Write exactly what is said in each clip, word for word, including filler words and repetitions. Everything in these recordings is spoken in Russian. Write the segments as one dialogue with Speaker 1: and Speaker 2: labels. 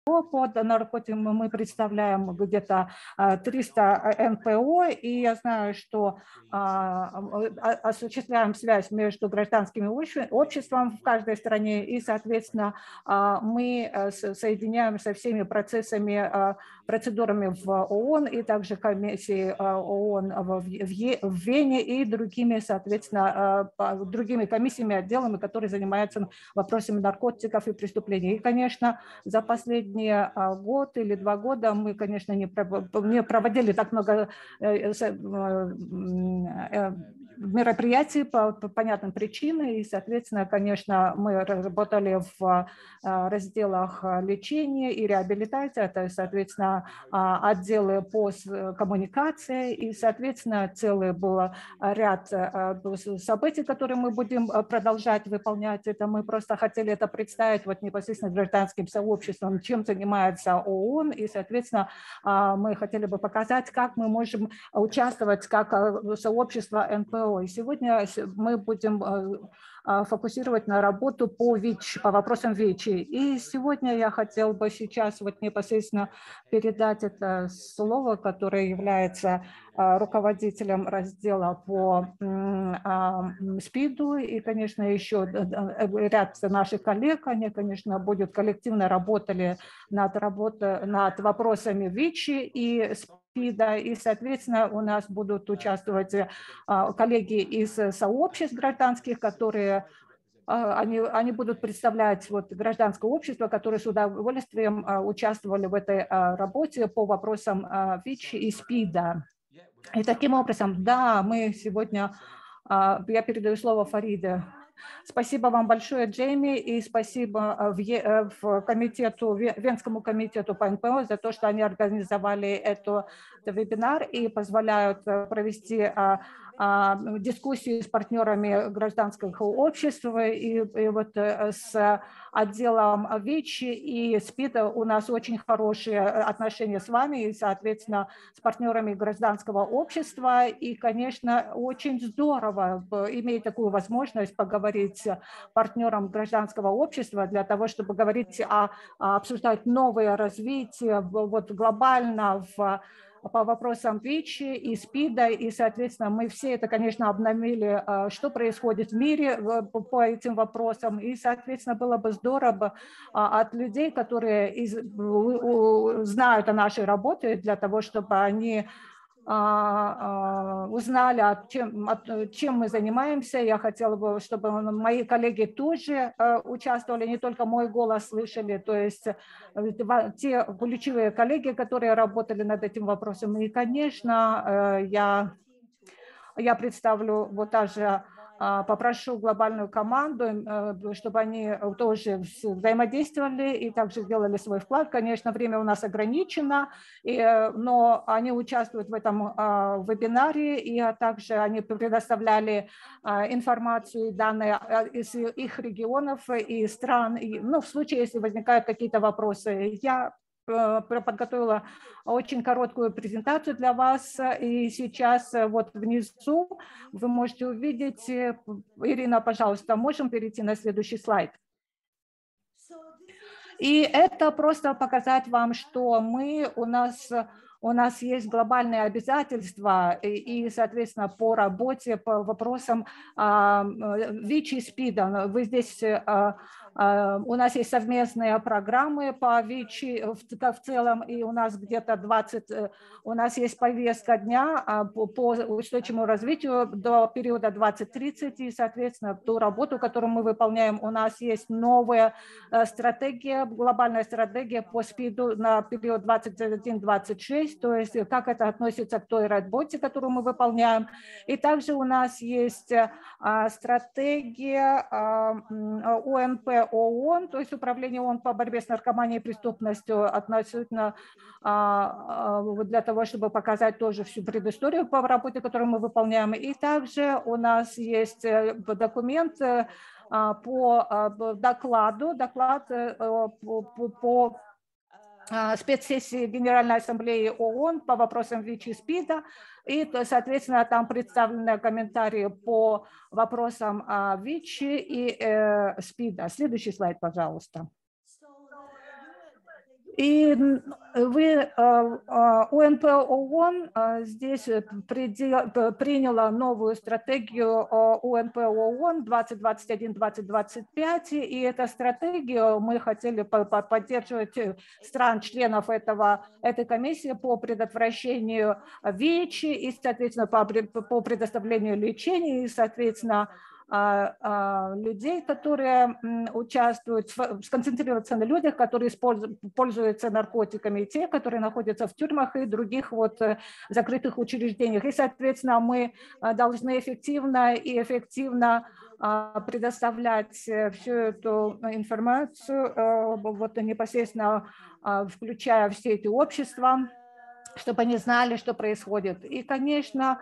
Speaker 1: По наркотикам мы представляем где-то триста эн пэ о, и я знаю, что осуществляем связь между гражданскими обществами в каждой стране, и, соответственно, мы соединяем со всеми процессами, процедурами в ООН и также комиссией ООН в Вене и другими, соответственно, другими комиссиями, отделами, которые занимаются вопросами наркотиков и преступлений. И, конечно, за последние год или два года мы, конечно, не проводили так много мероприятий по, по понятным причинам, и, соответственно, конечно, мы работали в разделах лечения и реабилитации, это, соответственно, отделы по коммуникации, и, соответственно, целый был ряд событий, которые мы будем продолжать выполнять. Это мы просто хотели это представить вот непосредственно гражданским сообществом, чем занимается ООН, и, соответственно, мы хотели бы показать, как мы можем участвовать как сообщество эн пэ о. И сегодня мы будем фокусировать на работу по ВИЧ, по вопросам ВИЧ. И сегодня я хотел бы сейчас вот непосредственно передать это слово, которое является руководителем раздела по СПИДу, и, конечно, еще ряд наших коллег, они, конечно, будут коллективно работали над, работой, над вопросами ВИЧ и СПИДа, и, соответственно, у нас будут участвовать коллеги из сообществ гражданских, которые Они, они будут представлять вот гражданское общество, которое с удовольствием участвовали в этой работе по вопросам ВИЧ и СПИДа. И таким образом, да, мы сегодня, я передаю слово Фариде. Спасибо вам большое, Джейми, и спасибо в, в комитету, Венскому комитету по эн пэ о за то, что они организовали этот вебинар и позволяют провести дискуссии с партнерами гражданского общества, и, и вот с отделом ВИЧ и СПИДа у нас очень хорошие отношения с вами и, соответственно, с партнерами гражданского общества, и, конечно, очень здорово иметь такую возможность поговорить с партнером гражданского общества для того, чтобы говорить о, обсуждать новые развития вот глобально в по вопросам ВИЧ и СПИДа, и, соответственно, мы все это, конечно, обновили, что происходит в мире по этим вопросам, и, соответственно, было бы здорово от людей, которые из, знают о нашей работе, для того, чтобы они узнали, чем, чем мы занимаемся. Я хотела бы, чтобы мои коллеги тоже участвовали, не только мой голос слышали, то есть те ключевые коллеги, которые работали над этим вопросом. И, конечно, я, я представлю вот даже попрошу глобальную команду, чтобы они тоже взаимодействовали и также сделали свой вклад. Конечно, время у нас ограничено, но они участвуют в этом вебинаре, и также они предоставляли информацию и данные из их регионов и стран. И, ну, в случае, если возникают какие-то вопросы, я подготовила очень короткую презентацию для вас, и сейчас вот внизу вы можете увидеть, Ирина, пожалуйста, можем перейти на следующий слайд. И это просто показать вам, что мы, у нас, у нас есть глобальные обязательства и, соответственно, по работе, по вопросам ВИЧ и СПИДа. Вы здесь... У нас есть совместные программы по ВИЧ в, в целом, и у нас где-то двадцать, у нас есть повестка дня по, по устойчивому развитию до периода двадцать тридцать, и, соответственно, ту работу, которую мы выполняем, у нас есть новая стратегия, глобальная стратегия по СПИДу на период двадцать один двадцать шесть, то есть как это относится к той работе, которую мы выполняем. И также у нас есть стратегия о эн пэ ООН, то есть Управление ООН по борьбе с наркоманией и преступностью, относительно для того, чтобы показать тоже всю предысторию по работе, которую мы выполняем. И также у нас есть документ по докладу, доклад по, по спецсессии Генеральной Ассамблеи ООН по вопросам ВИЧ и СПИДа, и, соответственно, там представлены комментарии по вопросам ВИЧ и СПИДа. Следующий слайд, пожалуйста. И вы, УНП ООН здесь приняла новую стратегию УНП ООН двадцать двадцать один — двадцать двадцать пять, и эту стратегию мы хотели поддерживать стран-членов этого, этой комиссии по предотвращению ВИЧ и, соответственно, по, по предоставлению лечения, и, соответственно, людей, которые участвуют, сконцентрироваться на людях, которые пользуются наркотиками, и те, которые находятся в тюрьмах и других вот закрытых учреждениях. И, соответственно, мы должны эффективно и эффективно предоставлять всю эту информацию, вот непосредственно включая все эти общества, чтобы они знали, что происходит. И, конечно,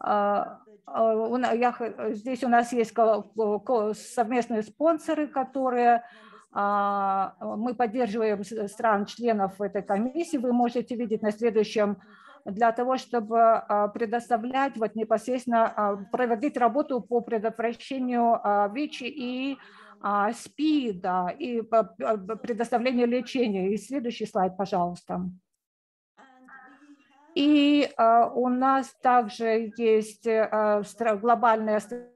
Speaker 1: здесь у нас есть совместные спонсоры, которые мы поддерживаем стран-членов этой комиссии. Вы можете видеть на следующем, для того, чтобы предоставлять, вот непосредственно проводить работу по предотвращению ВИЧ и СПИДа и предоставлению лечения. И следующий слайд, пожалуйста. И uh, у нас также есть uh, глобальная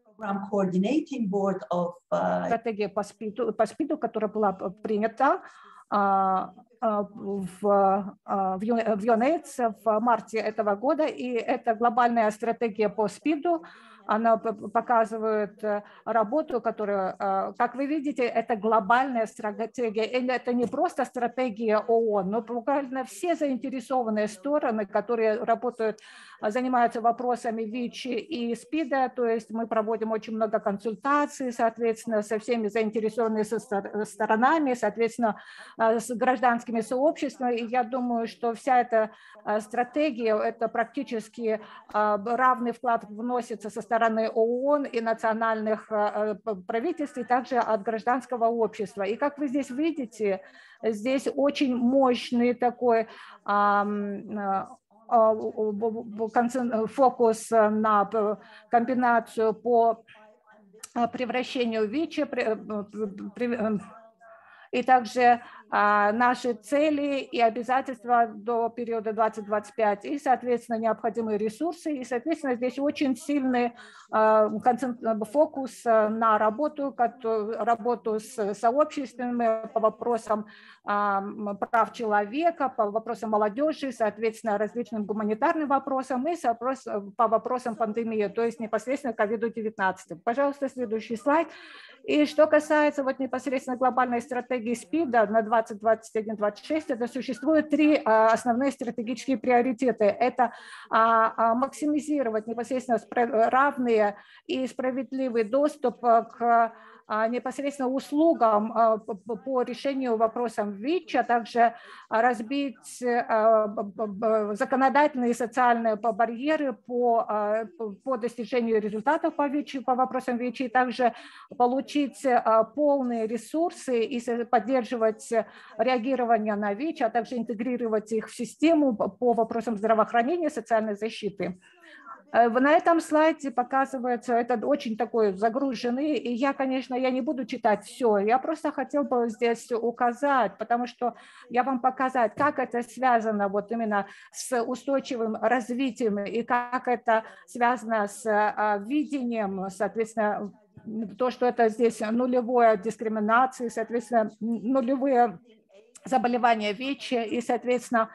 Speaker 1: стратегия по СПИДу, по СПИДу, которая была принята uh, uh, в, uh, в ЮНЕЙДС в марте этого года. И это глобальная стратегия по СПИДу. Она показывает работу, которую, как вы видите, это глобальная стратегия. И это не просто стратегия ООН, но буквально все заинтересованные стороны, которые работают, занимаются вопросами ВИЧ и СПИДа. То есть мы проводим очень много консультаций, соответственно, со всеми заинтересованными сторонами, соответственно, с гражданскими сообществами. И я думаю, что вся эта стратегия, это практически равный вклад вносится со стороны стороны ООН и национальных правительств, и также от гражданского общества. И как вы здесь видите, здесь очень мощный такой фокус на комбинацию по превращению ВИЧ, и также а, наши цели и обязательства до периода двадцать двадцать пять, и, соответственно, необходимые ресурсы. И, соответственно, здесь очень сильный а, фокус на работу, работу с сообществами по вопросам а, прав человека, по вопросам молодежи, соответственно, различным гуманитарным вопросам и по вопросам пандемии, то есть непосредственно ковид девятнадцать. Пожалуйста, следующий слайд. И что касается вот непосредственно глобальной стратегии СПИДа на двадцать двадцать один — двадцать двадцать шесть, это существует три основные стратегические приоритеты. Это максимизировать непосредственно равный и справедливый доступ к непосредственно услугам по решению вопросов ВИЧ, а также разбить законодательные и социальные барьеры по, по достижению результатов по ВИЧ, по вопросам ВИЧ, и также получить полные ресурсы и поддерживать реагирование на ВИЧ, а также интегрировать их в систему по вопросам здравоохранения и социальной защиты. На этом слайде показывается, это очень такой загруженный, и я, конечно, я не буду читать все, я просто хотел бы здесь указать, потому что я вам показать, как это связано вот именно с устойчивым развитием и как это связано с видением, соответственно, то, что это здесь нулевая дискриминация, соответственно, нулевые заболевания ВИЧ и, соответственно,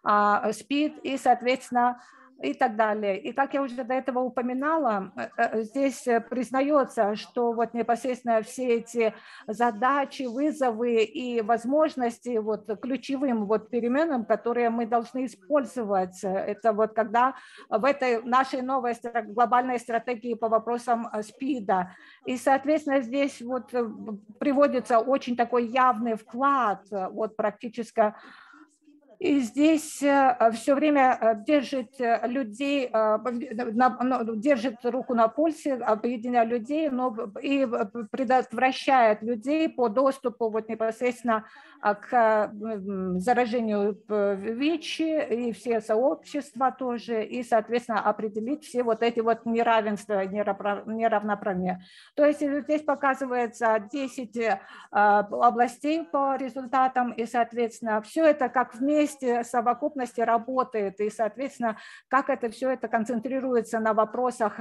Speaker 1: СПИД и, соответственно, и так далее. И как я уже до этого упоминала, здесь признается, что вот непосредственно все эти задачи, вызовы и возможности вот ключевым вот переменам, которые мы должны использовать, это вот когда в этой нашей новой глобальной стратегии по вопросам СПИДа. И, соответственно, здесь вот приводится очень такой явный вклад вот практически. И здесь все время держит людей, держит руку на пульсе, объединяя людей, но и предотвращает людей по доступу вот непосредственно к заражению ВИЧ и все сообщества тоже, и, соответственно, определить все вот эти вот неравенства, неравноправия. То есть здесь показывается десять областей по результатам, и, соответственно, все это как вместе совокупности работает, и, соответственно, как это все это концентрируется на вопросах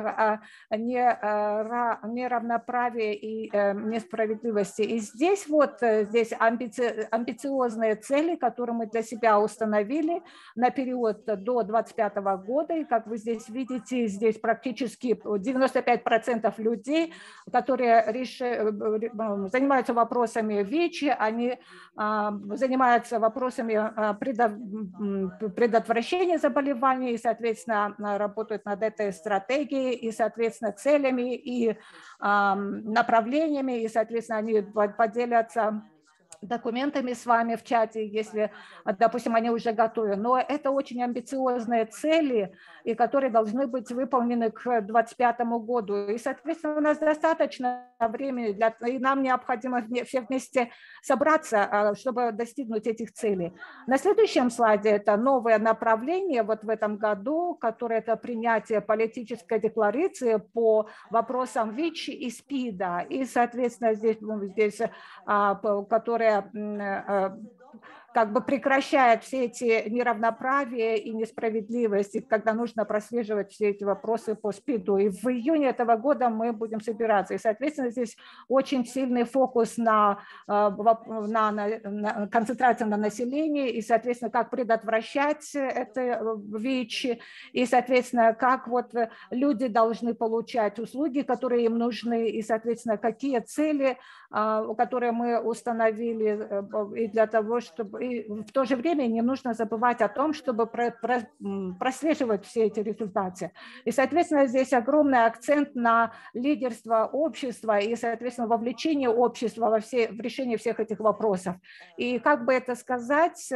Speaker 1: неравноправия и несправедливости. И здесь вот здесь амбици... амбициозные цели, которые мы для себя установили на период до двадцать пятого года, и как вы здесь видите, здесь практически девяносто пять процентов людей, которые реш... занимаются вопросами ВИЧ, они занимаются вопросами предотвращения заболеваний и, соответственно, работают над этой стратегией и, соответственно, целями и направлениями, и, соответственно, они поделятся документами с вами в чате, если, допустим, они уже готовы. Но это очень амбициозные цели, и которые должны быть выполнены к двадцать пятому году. И, соответственно, у нас достаточно времени, для, и нам необходимо все вместе собраться, чтобы достигнуть этих целей. На следующем слайде это новое направление вот в этом году, которое это принятие политической декларации по вопросам ВИЧ и СПИДа. И, соответственно, здесь, здесь которая как бы прекращает все эти неравноправия и несправедливости, когда нужно прослеживать все эти вопросы по СПИДу. И в июне этого года мы будем собираться. И, соответственно, здесь очень сильный фокус на, на, на концентрацию на населении и, соответственно, как предотвращать это ВИЧ, и, соответственно, как вот люди должны получать услуги, которые им нужны, и, соответственно, какие цели, которые мы установили, и для того, чтобы и в то же время не нужно забывать о том, чтобы прослеживать все эти результаты. И, соответственно, здесь огромный акцент на лидерство общества и, соответственно, вовлечение общества во все, в решение всех этих вопросов. И как бы это сказать,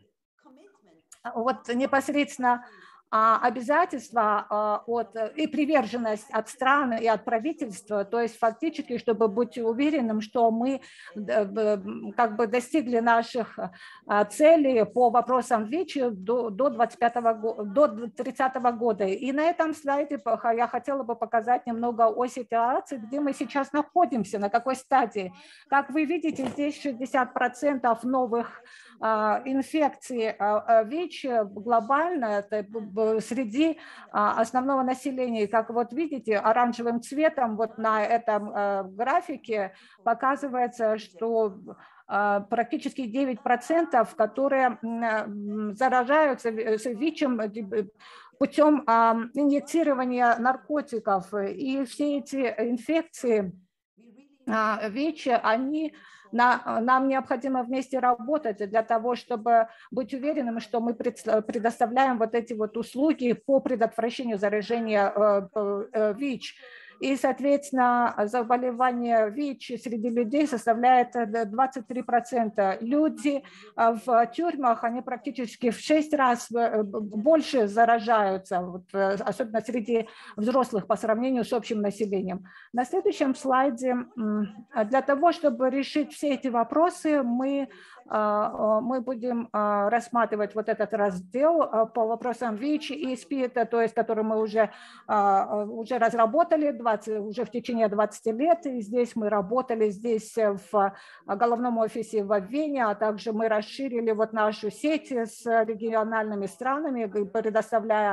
Speaker 1: вот непосредственно обязательства от, и приверженность от стран и от правительства, то есть фактически, чтобы быть уверенным, что мы как бы достигли наших целей по вопросам ВИЧ до, до, двадцать пятого, до тридцатого года. И на этом слайде я хотела бы показать немного о ситуации, где мы сейчас находимся, на какой стадии. Как вы видите, здесь шестьдесят процентов новых инфекций ВИЧ глобально, это среди основного населения. Как вот видите, оранжевым цветом вот на этом графике показывается, что практически девять процентов, которые заражаются ВИЧем путем инъецирования наркотиков. И все эти инфекции ВИЧ, они нам необходимо вместе работать для того, чтобы быть уверенными, что мы предоставляем вот эти вот услуги по предотвращению заражения ВИЧ. И, соответственно, заболевание ВИЧ среди людей составляет двадцать три процента. Люди в тюрьмах, они практически в шесть раз больше заражаются, вот, особенно среди взрослых по сравнению с общим населением. На следующем слайде, для того, чтобы решить все эти вопросы, мы, мы будем рассматривать вот этот раздел по вопросам ВИЧ и СПИД, то есть который мы уже, уже разработали уже в течение двадцати лет. И здесь мы работали здесь в головном офисе в Вене, а также мы расширили вот нашу сеть с региональными странами, предоставляя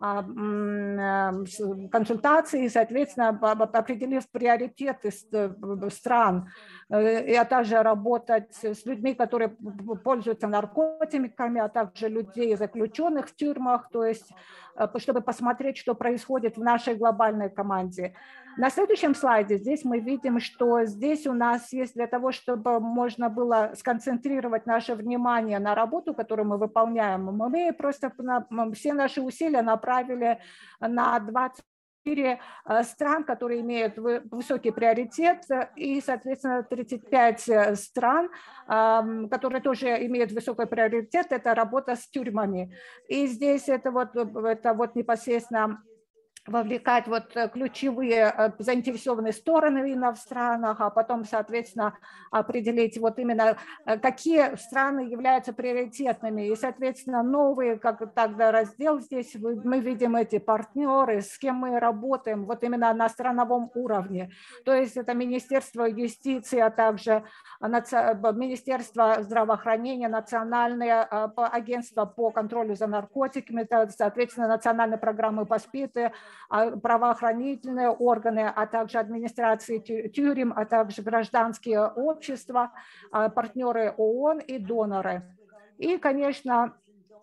Speaker 1: консультации, соответственно, определив приоритеты стран, а также работать с людьми, которые пользуются наркотиками, а также людей, заключенных в тюрьмах, то есть чтобы посмотреть, что происходит в нашей глобальной команде. На следующем слайде здесь мы видим, что здесь у нас есть для того, чтобы можно было сконцентрировать наше внимание на работу, которую мы выполняем. Мы просто все наши усилия направили на двадцать стран, которые имеют высокий приоритет, и, соответственно, тридцать пять стран, которые тоже имеют высокий приоритет, это работа с тюрьмами. И здесь это вот, это вот непосредственно вовлекать вот ключевые заинтересованные стороны именно в странах, а потом, соответственно, определить вот именно какие страны являются приоритетными. И, соответственно, новый как тогда раздел здесь мы видим эти партнеры, с кем мы работаем вот именно на страновом уровне. То есть это Министерство юстиции, а также Министерство здравоохранения, Национальное агентство по контролю за наркотиками, это, соответственно, национальные программы по СПИДу, правоохранительные органы, а также администрации тюрем, а также гражданские общества, партнеры ООН и доноры. И, конечно,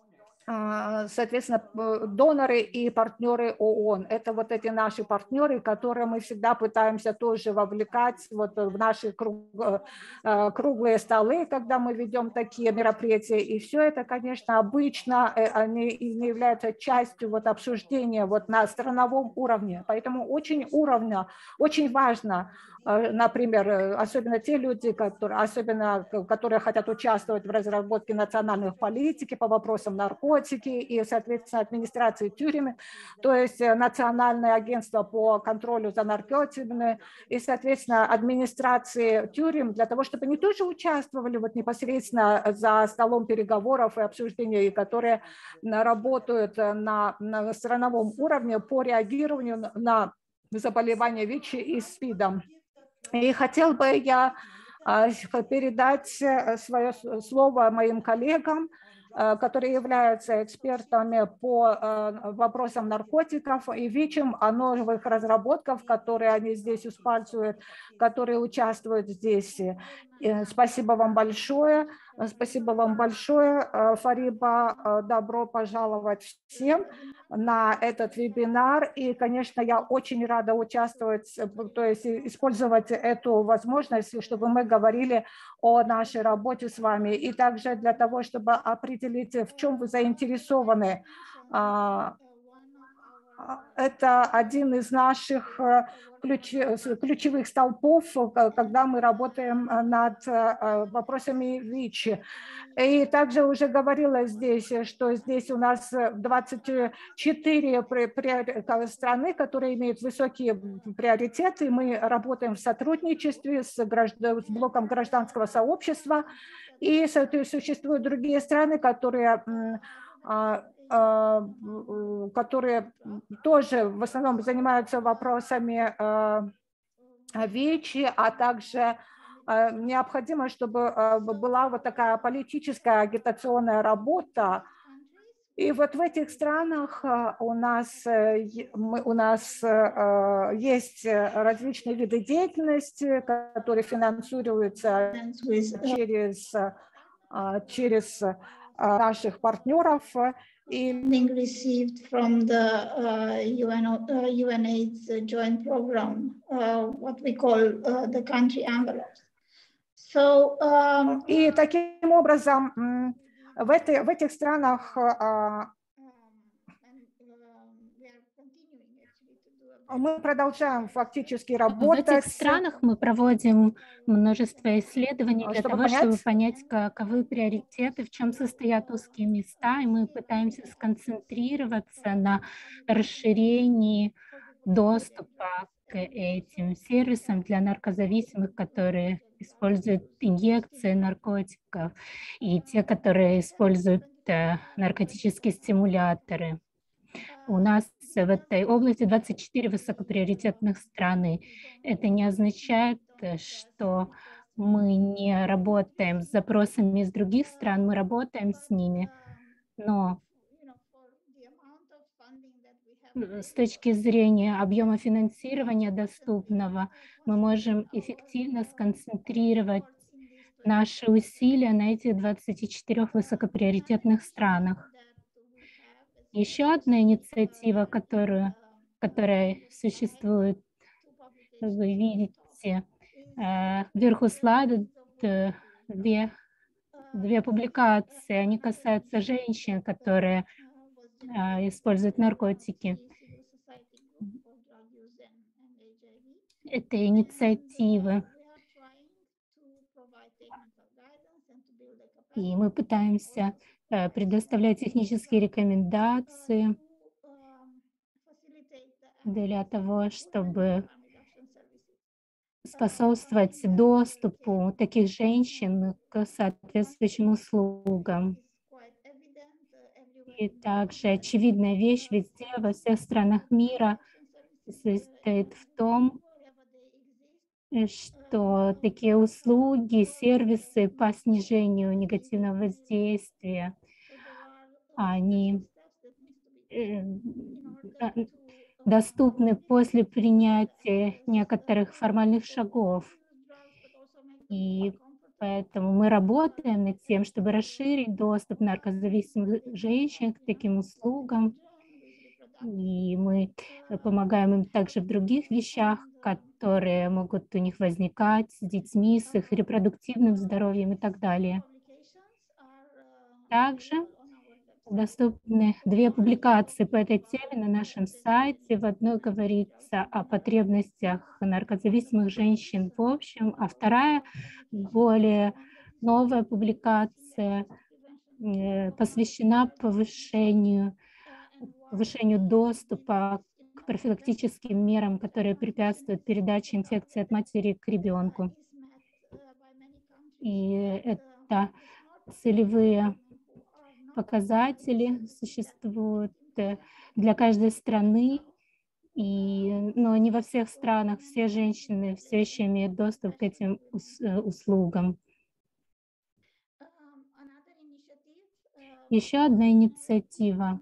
Speaker 1: соответственно, доноры и партнеры ООН. Это вот эти наши партнеры, которые мы всегда пытаемся тоже вовлекать вот в наши круг, круглые столы, когда мы ведем такие мероприятия. И все это, конечно, обычно они не являются частью вот обсуждения вот на страновом уровне. Поэтому очень уровня, очень важно, например, особенно те люди, которые, особенно, которые хотят участвовать в разработке национальных политик по вопросам наркотиков, и, соответственно, администрации тюрьмы, то есть Национальное агентство по контролю за наркотиками и, соответственно, администрации тюрем, для того, чтобы они тоже участвовали вот непосредственно за столом переговоров и обсуждений, которые работают на, на страновом уровне по реагированию на заболевания ВИЧ и СПИДом. И хотел бы я передать свое слово моим коллегам, которые являются экспертами по вопросам наркотиков и ВИЧ, о новых разработках, которые они здесь используют, которые участвуют здесь. Спасибо вам большое. Спасибо вам большое, Фариба. Добро пожаловать всем на этот вебинар. И, конечно, я очень рада участвовать, то есть использовать эту возможность, чтобы мы говорили о нашей работе с вами. И также для того, чтобы определить, в чем вы заинтересованы. Это один из наших ключевых столпов, когда мы работаем над вопросами ВИЧ. И также уже говорила здесь, что здесь у нас двадцать четыре страны, которые имеют высокие приоритеты. Мы работаем в сотрудничестве с, граждан, с блоком гражданского сообщества. И существуют другие страны, которые... которые тоже в основном занимаются вопросами ВИЧ, а также необходимо, чтобы была вот такая политическая агитационная работа. И вот в этих странах у нас, у нас есть различные виды деятельности, которые финансируются через, через наших партнеров.
Speaker 2: Received from the uh, U N, uh, UNAIDS joint program, uh, what we call uh, the country envelopes. So, um,
Speaker 1: и таким образом в, этой, в этих странах мы продолжаем фактически работать.
Speaker 3: В этих странах мы проводим множество исследований для
Speaker 1: чтобы
Speaker 3: того,
Speaker 1: понять,
Speaker 3: чтобы понять, каковы приоритеты, в чем состоят узкие места, и мы пытаемся сконцентрироваться на расширении доступа к этим сервисам для наркозависимых, которые используют инъекции наркотиков, и те, которые используют наркотические стимуляторы. У нас в этой области двадцать четыре высокоприоритетных страны. Это не означает, что мы не работаем с запросами из других стран, мы работаем с ними, но с точки зрения объема финансирования доступного мы можем эффективно сконцентрировать наши усилия на этих двадцати четырёх высокоприоритетных странах. Еще одна инициатива, которую, которая существует, вы видите, вверху слайда две, две публикации, они касаются женщин, которые используют наркотики. этой инициативы. И мы пытаемся предоставлять технические рекомендации для того, чтобы способствовать доступу таких женщин к соответствующим услугам. И также очевидная вещь везде, во всех странах мира, состоит в том, что такие услуги, сервисы по снижению негативного воздействия, они доступны после принятия некоторых формальных шагов. И поэтому мы работаем над тем, чтобы расширить доступ наркозависимых женщин к таким услугам. И мы помогаем им также в других вещах, которые могут у них возникать с детьми, с их репродуктивным здоровьем и так далее. Также доступны две публикации по этой теме на нашем сайте. В одной говорится о потребностях наркозависимых женщин в общем, а вторая, более новая публикация, посвящена повышению, повышению доступа к профилактическим мерам, которые препятствуют передаче инфекции от матери к ребенку. И это целевые показатели существуют для каждой страны, и, но не во всех странах все женщины все еще имеют доступ к этим услугам. Еще одна инициатива,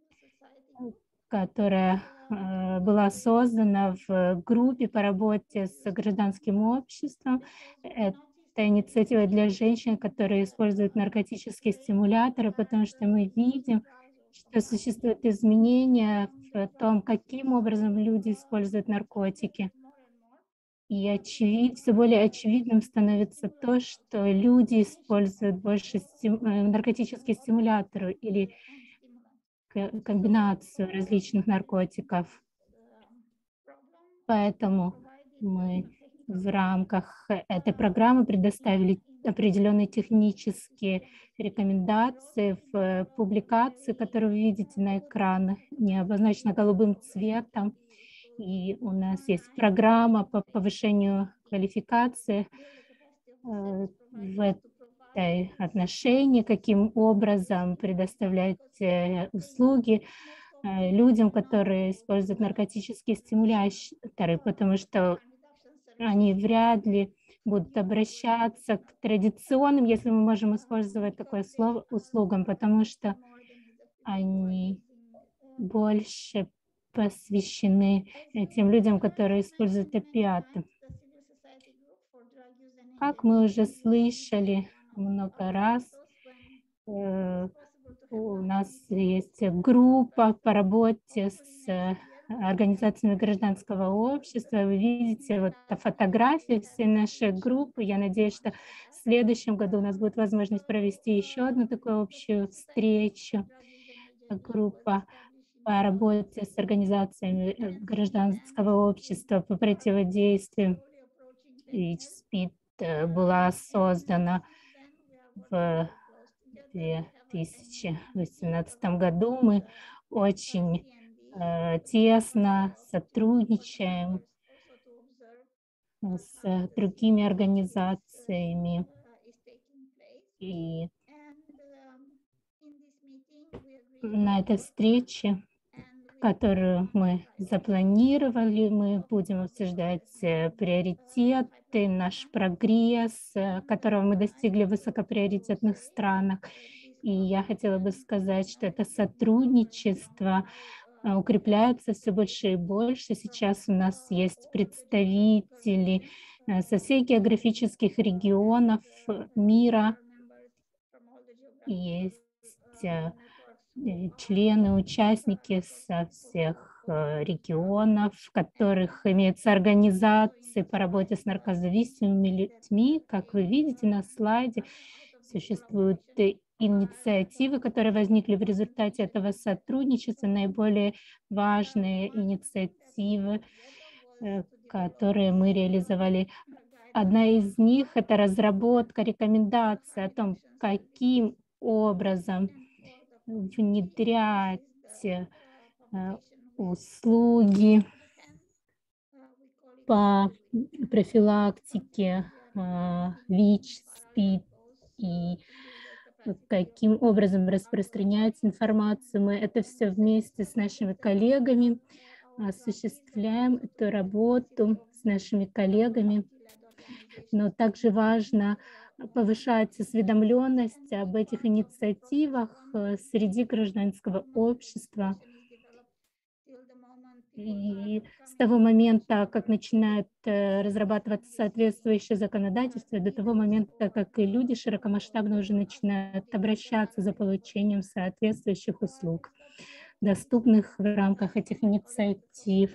Speaker 3: которая была создана в группе по работе с гражданским обществом, это инициатива для женщин, которые используют наркотические стимуляторы, потому что мы видим, что существуют изменения в том, каким образом люди используют наркотики. И очевид, все более очевидным становится то, что люди используют больше стим, наркотические стимуляторы или комбинацию различных наркотиков. Поэтому мы в рамках этой программы предоставили определенные технические рекомендации в публикации, которую вы видите на экранах, не обозначена голубым цветом. И у нас есть программа по повышению квалификации в этой отношении, каким образом предоставлять услуги людям, которые используют наркотические стимуляторы, потому что они вряд ли будут обращаться к традиционным, если мы можем использовать такое слово, услугам, потому что они больше посвящены тем людям, которые используют опиаты. Как мы уже слышали много раз, у нас есть группа по работе с организациями гражданского общества. Вы видите вот фотографии всей нашей группы. Я надеюсь, что в следующем году у нас будет возможность провести еще одну такую общую встречу. Группа по работе с организациями гражданского общества по противодействию ИЧ-СПИД была создана в две тысячи восемнадцатом году. Мы очень э, тесно сотрудничаем с другими организациями. И на этой встрече, которую мы запланировали, мы будем обсуждать приоритеты, наш прогресс, которого мы достигли в высокоприоритетных странах. И я хотела бы сказать, что это сотрудничество укрепляется все больше и больше. Сейчас у нас есть представители со всех географических регионов мира, есть члены, участники со всех регионов, в которых имеются организации по работе с наркозависимыми людьми. Как вы видите на слайде, существуют инициативы, которые возникли в результате этого сотрудничества. Наиболее важные инициативы которые мы реализовали. Одна из них – это разработка рекомендаций о том, каким образом внедрять услуги по профилактике ВИЧ, СПИД и каким образом распространять информацию. Мы это все вместе с нашими коллегами осуществляем, эту работу с нашими коллегами. Но также важно повышать осведомленность об этих инициативах среди гражданского общества. И с того момента, как начинает разрабатываться соответствующее законодательство, до того момента, как и люди широкомасштабно уже начинают обращаться за получением соответствующих услуг, доступных в рамках этих инициатив.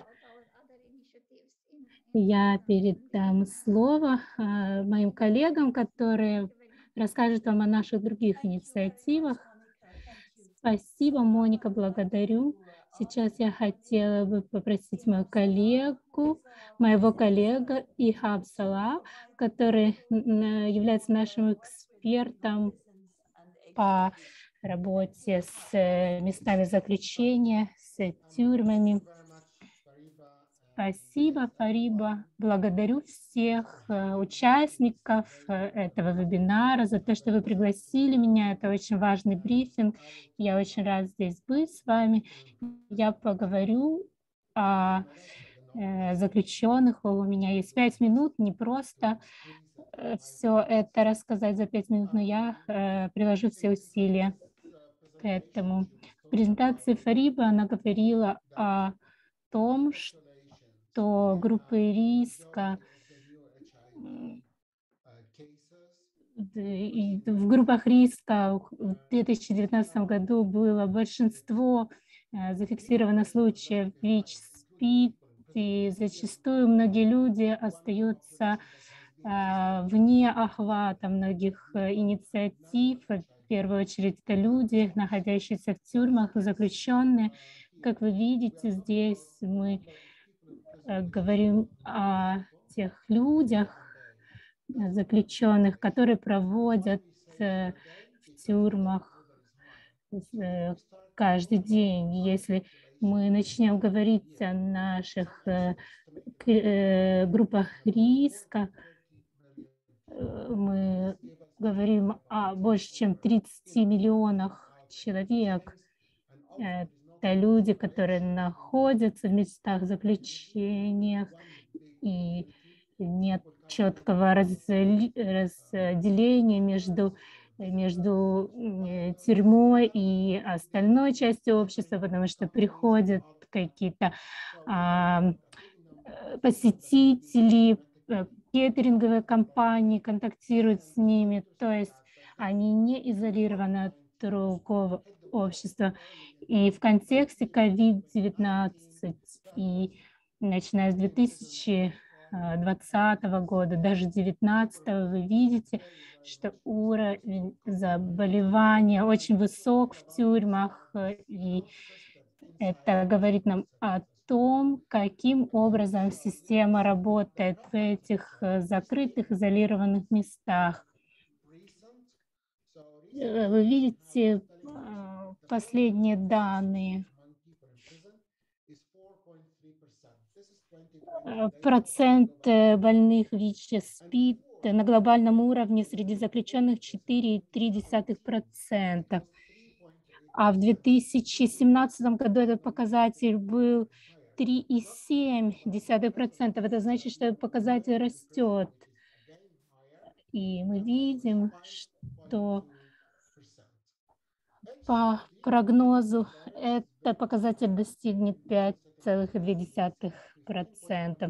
Speaker 3: Я передам слово моим коллегам, которые расскажут вам о наших других инициативах. Спасибо, Моника, благодарю. Сейчас я хотела бы попросить мою коллегу, моего коллегу Ихаб Салах, который является нашим экспертом по работе с местами заключения, с тюрьмами. Спасибо, Фариба. Благодарю всех участников этого вебинара за то, что вы пригласили меня. Это очень важный брифинг. Я очень рад здесь быть с вами. Я поговорю о заключенных. У меня есть пять минут. Не просто все это рассказать за пять минут, но я приложу все усилия к этому. В презентации Фариба она говорила о том, что то группы риска, в группах риска в две тысячи девятнадцатом году было большинство зафиксировано случаев ВИЧ, СПИД, и зачастую многие люди остаются вне охвата многих инициатив. В первую очередь это люди, находящиеся в тюрьмах, заключенные. Как вы видите, здесь мы говорим о тех людях, заключенных, которые проводят в тюрьмах каждый день. Если мы начнем говорить о наших группах риска, мы говорим о больше чем тридцати миллионах человек. Это люди, которые находятся в местах заключения, и нет четкого разделения между, между тюрьмой и остальной частью общества, потому что приходят какие-то а, посетители, кейтеринговые компании, контактируют с ними, то есть они не изолированы от другого общества. И в контексте ковид девятнадцать и начиная с две тысячи двадцатого года, даже две тысячи девятнадцатого, вы видите, что уровень заболевания очень высок в тюрьмах, и это говорит нам о том, каким образом система работает в этих закрытых, изолированных местах. Вы видите последние данные. Процент больных ВИЧ, СПИД на глобальном уровне среди заключенных четыре целых три десятых процента. А в две тысячи семнадцатом году этот показатель был три целых семь десятых процента. Это значит, что этот показатель растет. И мы видим, что по прогнозу этот показатель достигнет пяти целых двух десятых процента.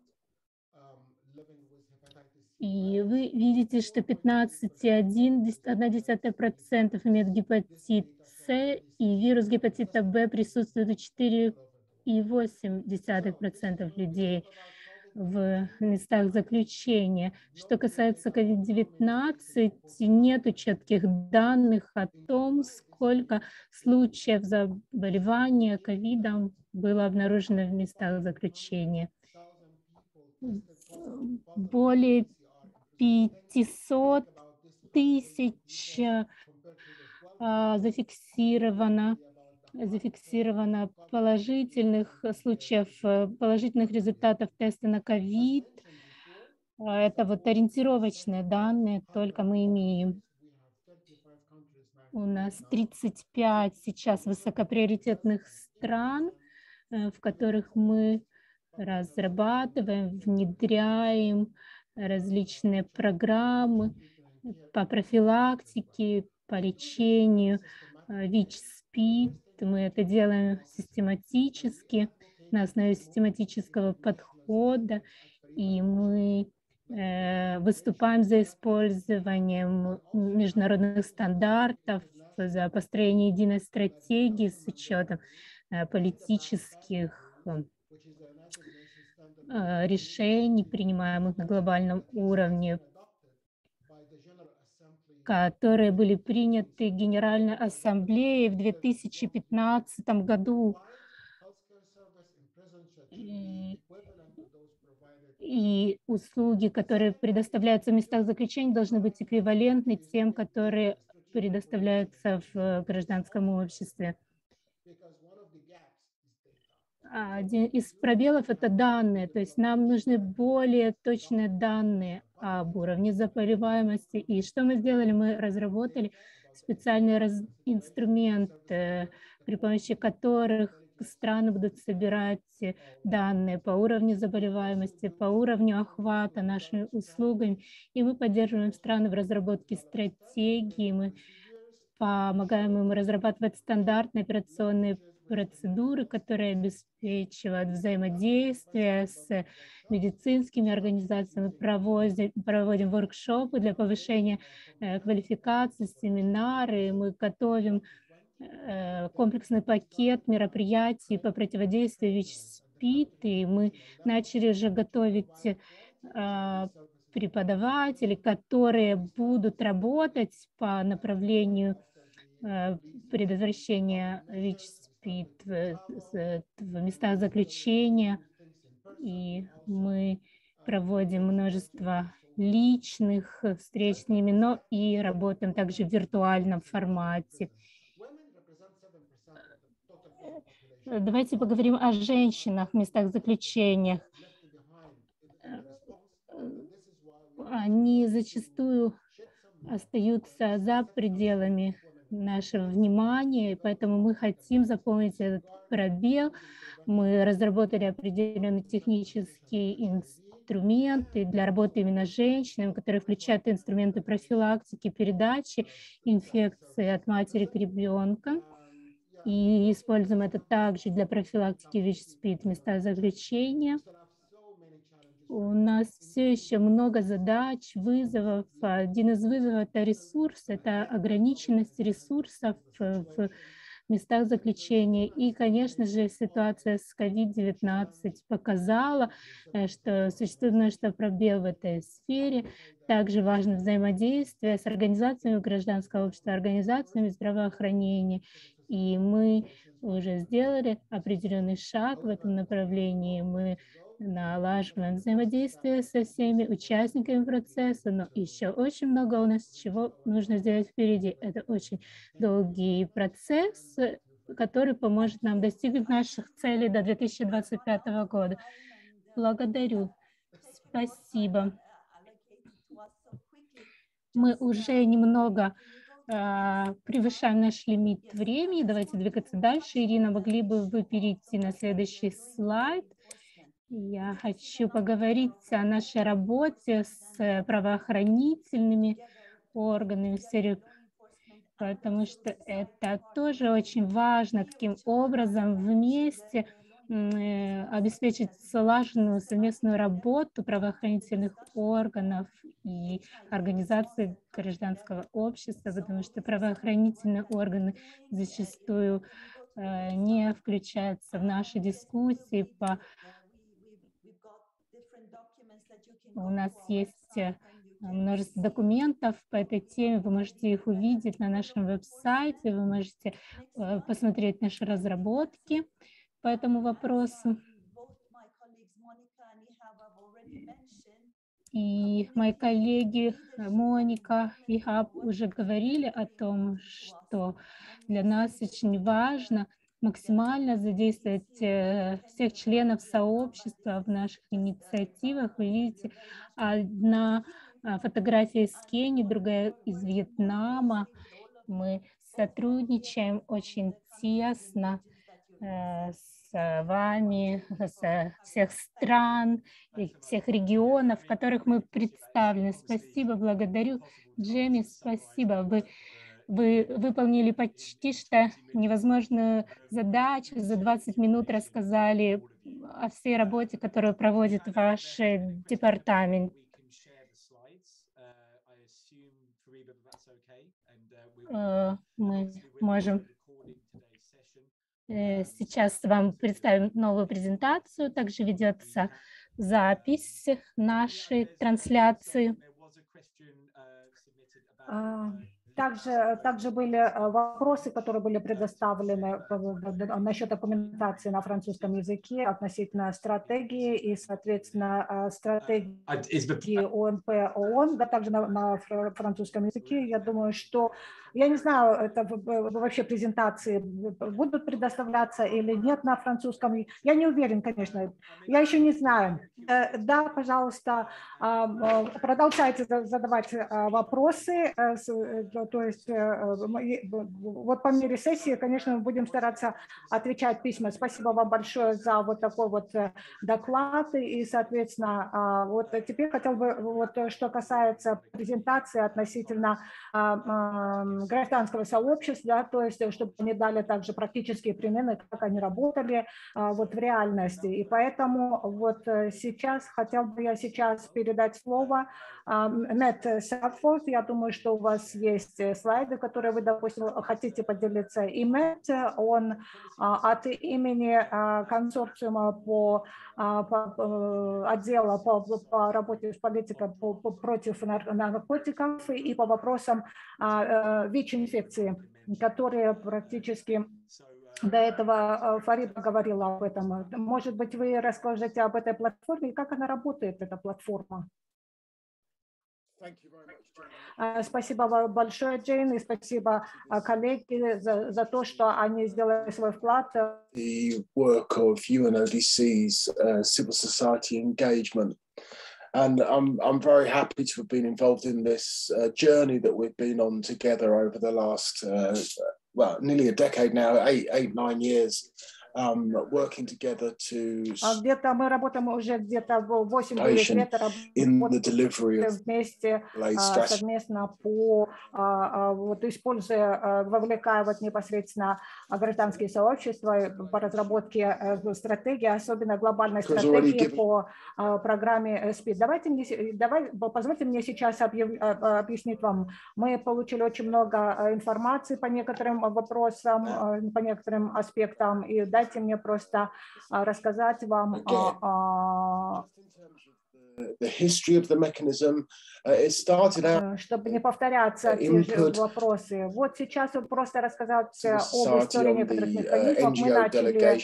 Speaker 3: И вы видите, что пятнадцать целых одна десятая процента имеют гепатит С, и вирус гепатита Б присутствует у четырёх целых восьми десятых процента людей в местах заключения. Что касается ковид девятнадцать, нет четких данных о том, сколько случаев заболевания ковидом было обнаружено в местах заключения. более пятисот тысяч а, зафиксировано, зафиксировано положительных случаев, положительных результатов теста на ковид. Это вот ориентировочные данные, только мы имеем. У нас тридцать пять сейчас высокоприоритетных стран, в которых мы разрабатываем, внедряем различные программы по профилактике, по лечению ВИЧ-СПИД. Мы это делаем систематически, на основе систематического подхода, и мы э, выступаем за использованием международных стандартов, за построение единой стратегии с учетом э, политических э, решений, принимаемых на глобальном уровне, которые были приняты Генеральной Ассамблеей в две тысячи пятнадцатом году. И, и услуги, которые предоставляются в местах заключения, должны быть эквивалентны тем, которые предоставляются в гражданском обществе. Один из пробелов – это данные, то есть нам нужны более точные данные об уровне заболеваемости. И что мы сделали? Мы разработали специальный раз... инструмент, э, при помощи которых страны будут собирать данные по уровню заболеваемости, по уровню охвата нашими услугами. И мы поддерживаем страны в разработке стратегии, мы помогаем им разрабатывать стандартные операционные процедуры, которые обеспечивают взаимодействие с медицинскими организациями. Мы проводим, проводим воркшопы для повышения э, квалификации, семинары. Мы готовим э, комплексный пакет мероприятий по противодействию ВИЧ-СПИД, и мы начали уже готовить э, преподавателей, которые будут работать по направлению э, предотвращения ВИЧ-СПИД в, в местах заключения, и мы проводим множество личных встреч с ними, но и работаем также в виртуальном формате. Давайте поговорим о женщинах в местах заключения. Они зачастую остаются за пределами нашего внимания, и поэтому мы хотим заполнить этот пробел. Мы разработали определенные технические инструменты для работы именно с женщинами, которые включают инструменты профилактики, передачи инфекции от матери к ребенку. И используем это также для профилактики ВИЧ-СПИД в местах заключения. У нас все еще много задач, вызовов. Один из вызовов – это ресурс, это ограниченность ресурсов в местах заключения. И, конечно же, ситуация с ковид девятнадцать показала, что существует множество пробелов в этой сфере. Также важно взаимодействие с организациями гражданского общества, организациями здравоохранения. И мы уже сделали определенный шаг в этом направлении. Мы налаживаем взаимодействие со всеми участниками процесса, но еще очень много у нас чего нужно сделать впереди. Это очень долгий процесс, который поможет нам достигнуть наших целей до две тысячи двадцать пятого года. Благодарю. Спасибо. Мы уже немного э, превышаем наш лимит времени. Давайте двигаться дальше. Ирина, могли бы вы перейти на следующий слайд? Я хочу поговорить о нашей работе с правоохранительными органами в сфере, потому что это тоже очень важно, каким образом вместе обеспечить слаженную совместную работу правоохранительных органов и организаций гражданского общества, потому что правоохранительные органы зачастую не включаются в наши дискуссии по У нас есть множество документов по этой теме, вы можете их увидеть на нашем веб-сайте, вы можете посмотреть наши разработки по этому вопросу. И мои коллеги Моника и Хаб уже говорили о том, что для нас очень важно максимально задействовать всех членов сообщества в наших инициативах. Вы видите, одна фотография из Кении, другая из Вьетнама. Мы сотрудничаем очень тесно с вами, со всех стран, всех регионов, в которых мы представлены. Спасибо, благодарю. Джемми, спасибо. Вы, вы выполнили почти что невозможную задачу. За двадцать минут рассказали о всей работе, которую проводит ваш департамент. Мы можем сейчас вам представим новую презентацию. Также ведется запись нашей трансляции.
Speaker 1: Также, также были вопросы, которые были предоставлены насчет документации на французском языке относительно стратегии и, соответственно, стратегии ОНП ООН, да, также на, на французском языке. Я думаю, что, я не знаю, это вообще презентации будут предоставляться или нет на французском. Я не уверен, конечно, я еще не знаю. Да, пожалуйста, продолжайте задавать вопросы. То есть вот по мере сессии, конечно, мы будем стараться отвечать письма. Спасибо вам большое за вот такой вот доклад. И, соответственно, вот теперь хотел бы, вот что касается презентации относительно гражданского сообщества, да, то есть чтобы они дали также практические примеры, как они работали вот в реальности. И поэтому вот сейчас, хотел бы я сейчас передать слово Мэтт Саффорд. Я думаю, что у вас есть слайды, которые вы, допустим, хотите поделиться. И Мэтт, он от имени консорциума по, по отдела по, по работе с политикой по, по, против наркотиков и по вопросам ВИЧ-инфекции, которые практически до этого Фарида говорила об этом. Может быть, вы расскажете об этой платформе и как она работает, эта платформа? Спасибо большое, Джейн, и спасибо коллеге за, за то, что они сделали свой вклад.
Speaker 4: The work of U N O D C's uh, civil society engagement. And I'm, I'm very happy to have been involved in this uh, journey that we've been on together over the last, uh, well, nearly a decade now, eight, eight, nine years. Um, working together to
Speaker 1: где-то мы работаем уже где-то восемь-девять лет вместе совместно по вот используя вовлекая вот непосредственно гражданские сообщества по разработке стратегии, особенно глобальной стратегии по программе СПИД. Давайте мне, давай, позвольте мне сейчас объяснить вам. Мы получили очень много информации по некоторым вопросам, по некоторым аспектам, и дайте Дайте мне просто рассказать вам о, чтобы не повторяться те же вопросы. Вот сейчас просто рассказать об истории некоторых механизмов. Мы начали,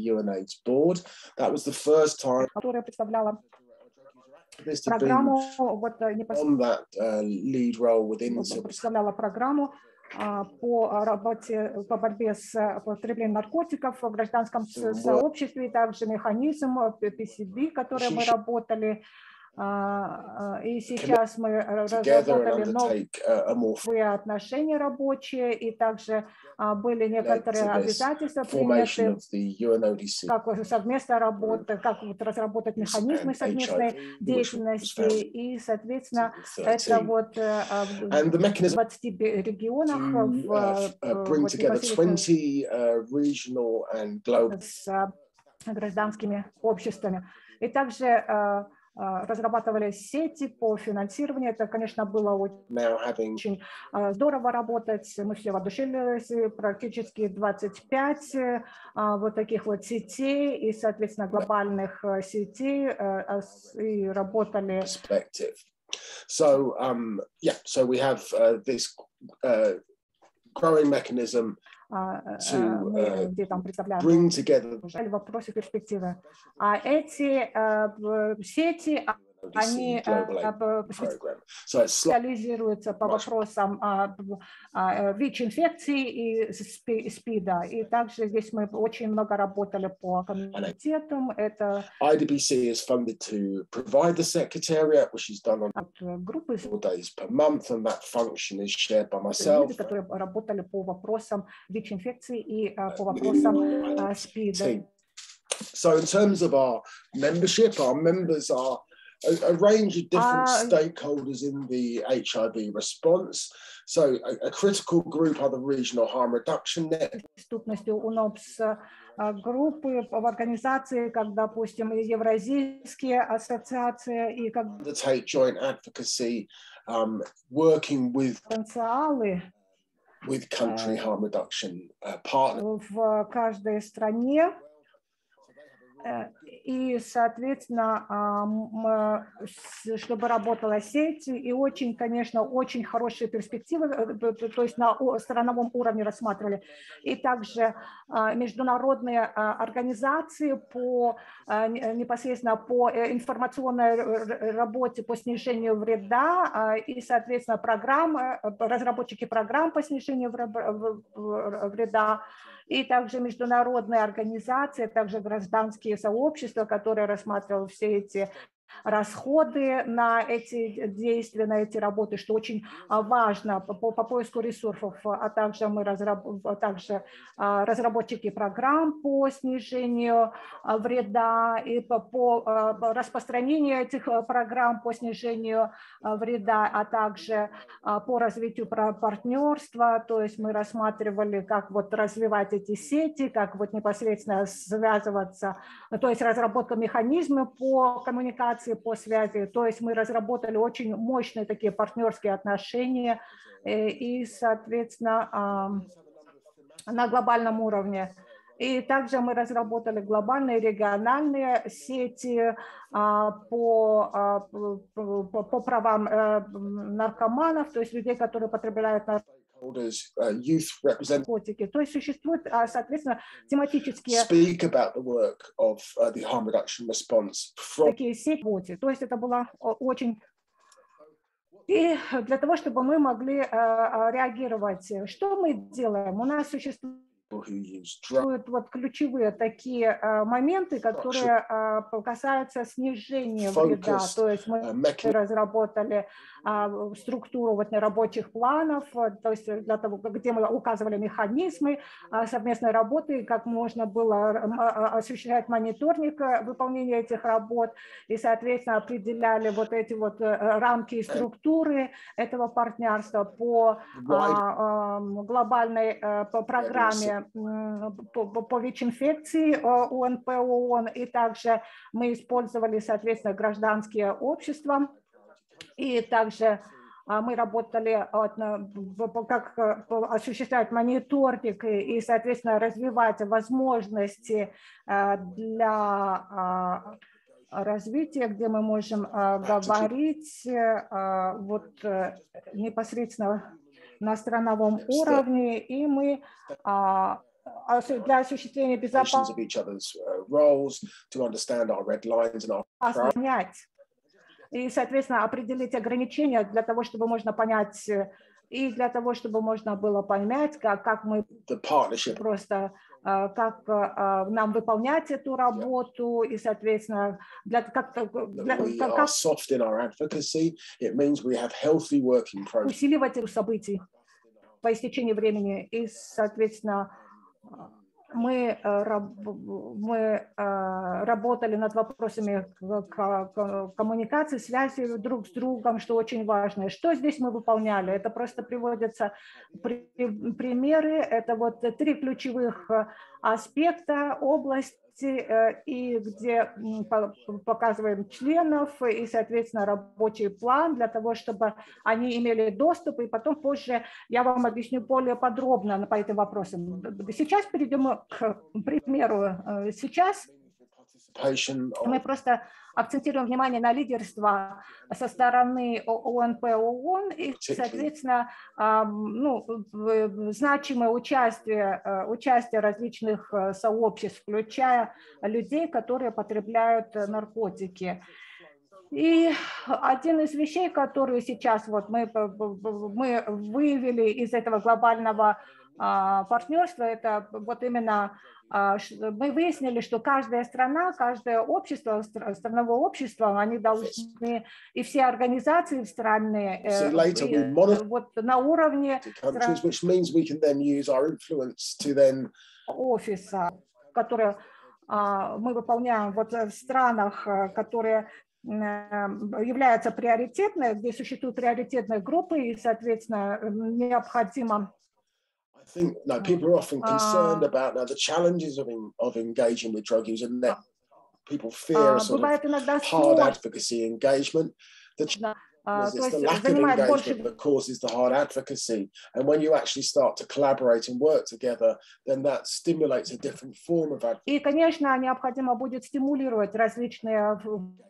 Speaker 1: которая представляла программу, вот непосредственно представляла программу по работе, по борьбе с употреблением наркотиков в гражданском сообществе, и также механизм пи си би, который мы работали. И сейчас мы разработали новые отношения рабочие, и также были некоторые обязательства приняты, как совместная работа, как вот разработать механизмы совместной деятельности, и, соответственно, это вот в двадцати регионах с гражданскими обществами. И также разрабатывали сети по финансированию. Это, конечно, было очень здорово работать. Мы все воодушевились. Практически двадцать пять вот таких вот сетей и, соответственно, глобальных сетей и работали.
Speaker 4: So, um, yeah, so we have uh, this uh, growing mechanism to uh, bring together.
Speaker 1: Вопросы перспективы. А эти сети, они специализируются по вопросам ВИЧ-инфекции и СПИДа. И также здесь мы очень много работали по комитетам. Это
Speaker 4: I D B C is funded to provide the secretariat, which is done on
Speaker 1: группы,
Speaker 4: four days per month, and that function is shared by myself.
Speaker 1: которые работали по вопросам ВИЧ-инфекции и по вопросам СПИДа.
Speaker 4: So in terms of our membership, our members are A, a range of different uh, stakeholders in the H I V response. So a, a critical group are the regional harm reduction net.
Speaker 1: У нас группы в организации, как, допустим, евразийские ассоциации и как
Speaker 4: undertake joint advocacy, um, working with with country harm reduction uh, partners.
Speaker 1: В каждой стране. И, соответственно, чтобы работала сеть, и очень, конечно, очень хорошие перспективы, то есть на страновом уровне рассматривали. И также международные организации по непосредственно по информационной работе по снижению вреда и, соответственно, программы, разработчики программ по снижению вреда, и также международные организации, также гражданские сообщества, которые рассматривали все эти расходы на эти действия, на эти работы, что очень важно по, по поиску ресурсов, а также мы разраб, также разработчики программ по снижению вреда и по, по распространению этих программ по снижению вреда, а также по развитию партнерства, то есть мы рассматривали, как вот развивать эти сети, как вот непосредственно связываться, то есть разработка механизмов по коммуникации, по связи, то есть мы разработали очень мощные такие партнерские отношения и, соответственно, на глобальном уровне. И также мы разработали глобальные региональные сети по, по, по правам наркоманов, то есть людей, которые потребляют наркотики. наркотики. То есть существуют, соответственно, тематические
Speaker 4: speak about the work of uh, the harm reduction response from...
Speaker 1: такие сети. То есть это было очень... И для того, чтобы мы могли uh, реагировать, что мы делаем? У нас существует вот ключевые такие uh, моменты, которые uh, касаются снижения вреда. То есть мы uh, разработали uh, структуру вот, рабочих планов, то есть для того, где мы указывали механизмы uh, совместной работы, как можно было uh, осуществлять мониторинг выполнения этих работ, и, соответственно, определяли вот эти вот uh, рамки и структуры этого партнерства по uh, uh, глобальной uh, по программе по, по ВИЧ-инфекции УНП ООН, и также мы использовали, соответственно, гражданские общества, и также мы работали, как осуществлять мониторинг и, соответственно, развивать возможности для развития, где мы можем говорить вот непосредственно на страновом уровне, и мы для осуществления безопасности и, соответственно, определить ограничения для того, чтобы можно понять, и для того, чтобы можно было понять, как, как мы просто, как нам выполнять эту работу, и, соответственно, для, как, для, как усиливать эти события по истечении времени, и, соответственно, мы, мы работали над вопросами коммуникации, связи друг с другом, что очень важно. Что здесь мы выполняли? Это просто приводятся примеры. Это вот три ключевых аспекта области, и где показываем членов и, соответственно, рабочий план для того, чтобы они имели доступ, и потом позже я вам объясню более подробно по этим вопросам. Сейчас перейдем к примеру. Сейчас
Speaker 4: participation of...
Speaker 1: Мы просто акцентируем внимание на лидерство со стороны ОНП ООН и, соответственно, ну, значимое участие, участие различных сообществ, включая людей, которые потребляют наркотики. И один из вещей, которые сейчас вот мы, мы выявили из этого глобального партнерства, это вот именно мы выяснили, что каждая страна, каждое общество, страновое общество, они должны, и все организации в стране, вот на уровне офиса, которые мы выполняем вот в странах, которые являются приоритетными, где существуют приоритетные группы, и, соответственно, необходимо...
Speaker 4: I think no, people are often concerned about now the challenges of, in, of engaging with drug use, and that people fear a sort of hard advocacy engagement. The uh, it's the lack of engagement that causes the hard advocacy. And when you actually start to collaborate and work together, then that stimulates a different form of advocacy.
Speaker 1: И, конечно, необходимо будет стимулировать различные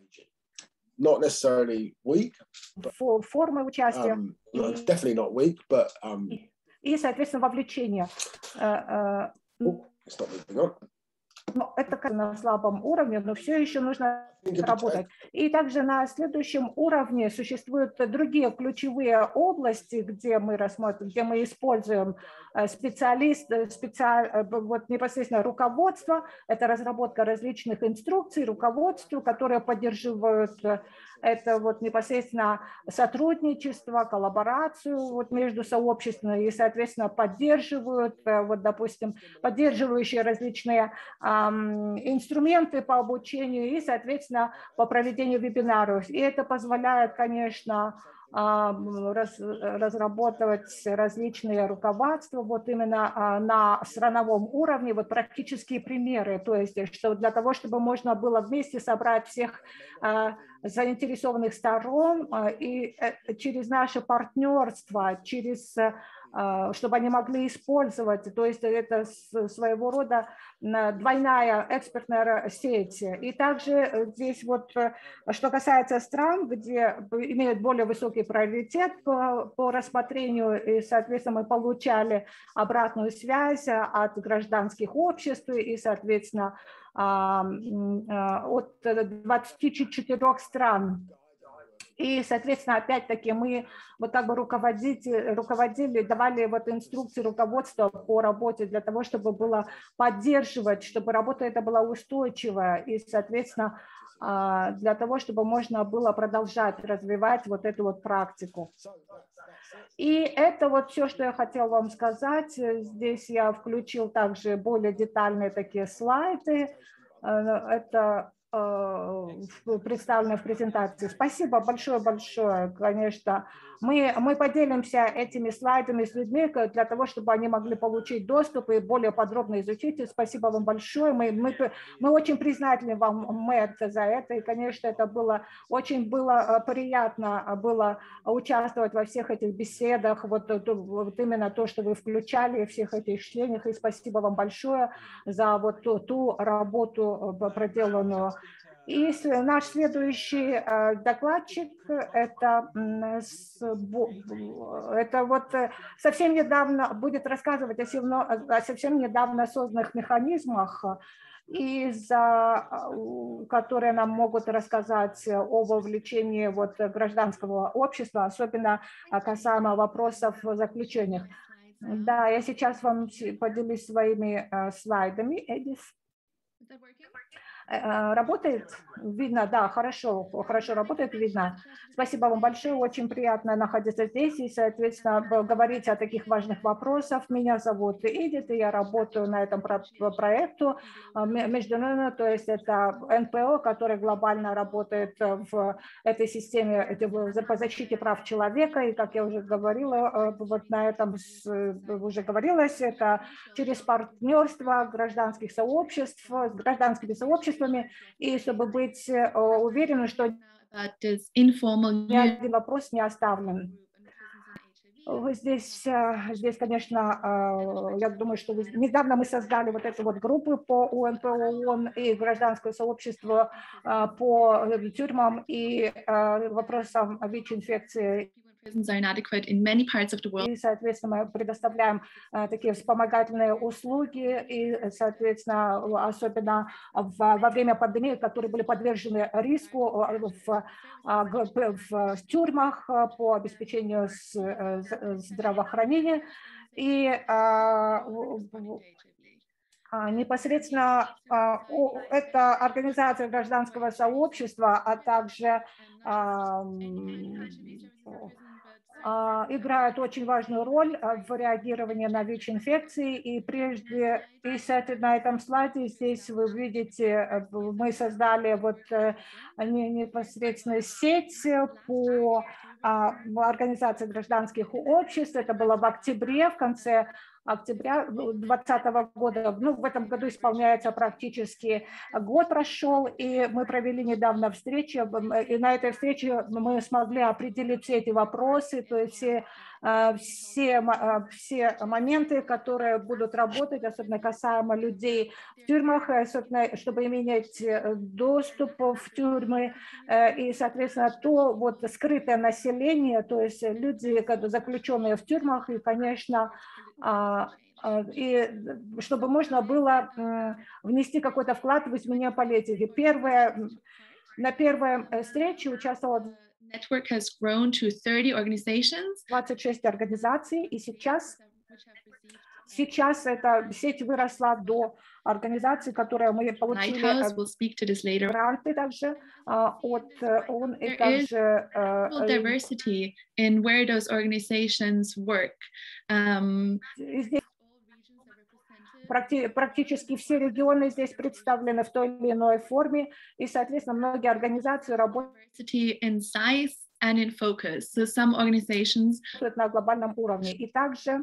Speaker 4: not necessarily weak, but,
Speaker 1: формы участия.
Speaker 4: Um, well, it's definitely not weak, but um,
Speaker 1: и, соответственно, вовлечение.
Speaker 4: Oh, it's not moving on.
Speaker 1: Но это на слабом уровне, но все еще нужно работать. И также на следующем уровне существуют другие ключевые области, где мы рассмотрим, где мы используем специалист, специаль, вот непосредственно руководство, это разработка различных инструкций, руководства, которые поддерживают это вот непосредственно сотрудничество, коллаборацию вот между сообществами и, соответственно, поддерживают, вот, допустим, поддерживающие различные эм, инструменты по обучению и, соответственно, по проведению вебинаров. И это позволяет, конечно, раз, разработать различные руководства вот именно на страновом уровне, вот практические примеры, то есть что для того, чтобы можно было вместе собрать всех заинтересованных сторон и через наше партнерство, через чтобы они могли использовать, то есть это своего рода двойная экспертная сеть. И также здесь вот, что касается стран, где имеют более высокий приоритет по, по рассмотрению, и, соответственно, мы получали обратную связь от гражданских обществ и, соответственно, от двадцати четырёх стран. И, соответственно, опять-таки мы вот как бы руководили, руководили, давали вот инструкции руководства по работе для того, чтобы было поддерживать, чтобы работа эта была устойчивая и, соответственно, для того, чтобы можно было продолжать развивать вот эту вот практику. И это вот все, что я хотела вам сказать. Здесь я включил также более детальные такие слайды. Это представлены в презентации. Спасибо большое-большое, конечно. Мы, мы поделимся этими слайдами с людьми для того, чтобы они могли получить доступ и более подробно изучить. И спасибо вам большое. Мы, мы, мы очень признательны вам, Мэтт, за это. И, конечно, это было очень было приятно было участвовать во всех этих беседах. Вот, вот именно то, что вы включали всех этих членов. И спасибо вам большое за вот ту, ту работу проделанную. И наш следующий докладчик это, это вот совсем недавно будет рассказывать о, о совсем недавно созданных механизмах, и за, которые нам могут рассказать о вовлечении вот гражданского общества, особенно касаемо вопросов в заключениях. Да, я сейчас вам поделюсь своими слайдами. Эдис. Работает? Видно, да, хорошо, хорошо работает, видно. Спасибо вам большое, очень приятно находиться здесь и, соответственно, говорить о таких важных вопросах. Меня зовут Эдит, и я работаю на этом проекту международно, то есть это эн пэ о, который глобально работает в этой системе по защите прав человека, и, как я уже говорила, вот на этом уже говорилось, это через партнерство гражданских сообществ, с гражданскими сообществами, и чтобы быть уверенным, что ни один вопрос не оставлен. Здесь, здесь, конечно, я думаю, что недавно мы создали вот эту вот группу по УНПО и гражданское сообщество по тюрьмам и вопросам ВИЧ-инфекции. И, соответственно, мы предоставляем такие вспомогательные услуги, и, соответственно, особенно в, во время пандемии, которые были подвержены риску в, в, в тюрьмах по обеспечению здравоохранения. И непосредственно это организация гражданского сообщества, а также играют очень важную роль в реагировании на ВИЧ-инфекции. И прежде, и на этом слайде здесь вы видите, мы создали вот непосредственно сеть по организации гражданских обществ. Это было в октябре, в конце октября двадцатого года. Ну, в этом году исполняется практически год прошел, и мы провели недавно встречу, и на этой встрече мы смогли определить все эти вопросы, то есть все, все, все моменты, которые будут работать, особенно касаемо людей в тюрьмах, особенно, чтобы иметь доступ в тюрьмы, и, соответственно, то вот скрытое население, то есть люди, заключенные в тюрьмах, и, конечно, и чтобы можно было внести какой-то вклад в изменение политики. Первое, на первой встрече участвовало двадцать шесть организаций, и сейчас, сейчас эта сеть выросла до организаций, которые мы получили гранты также от ООН и также
Speaker 5: diversity in where those organizations work. Um,
Speaker 1: Практически все регионы здесь представлены в той или иной форме, и, соответственно, многие организации работают
Speaker 5: in size and in focus. So some organizations
Speaker 1: на глобальном уровне. И также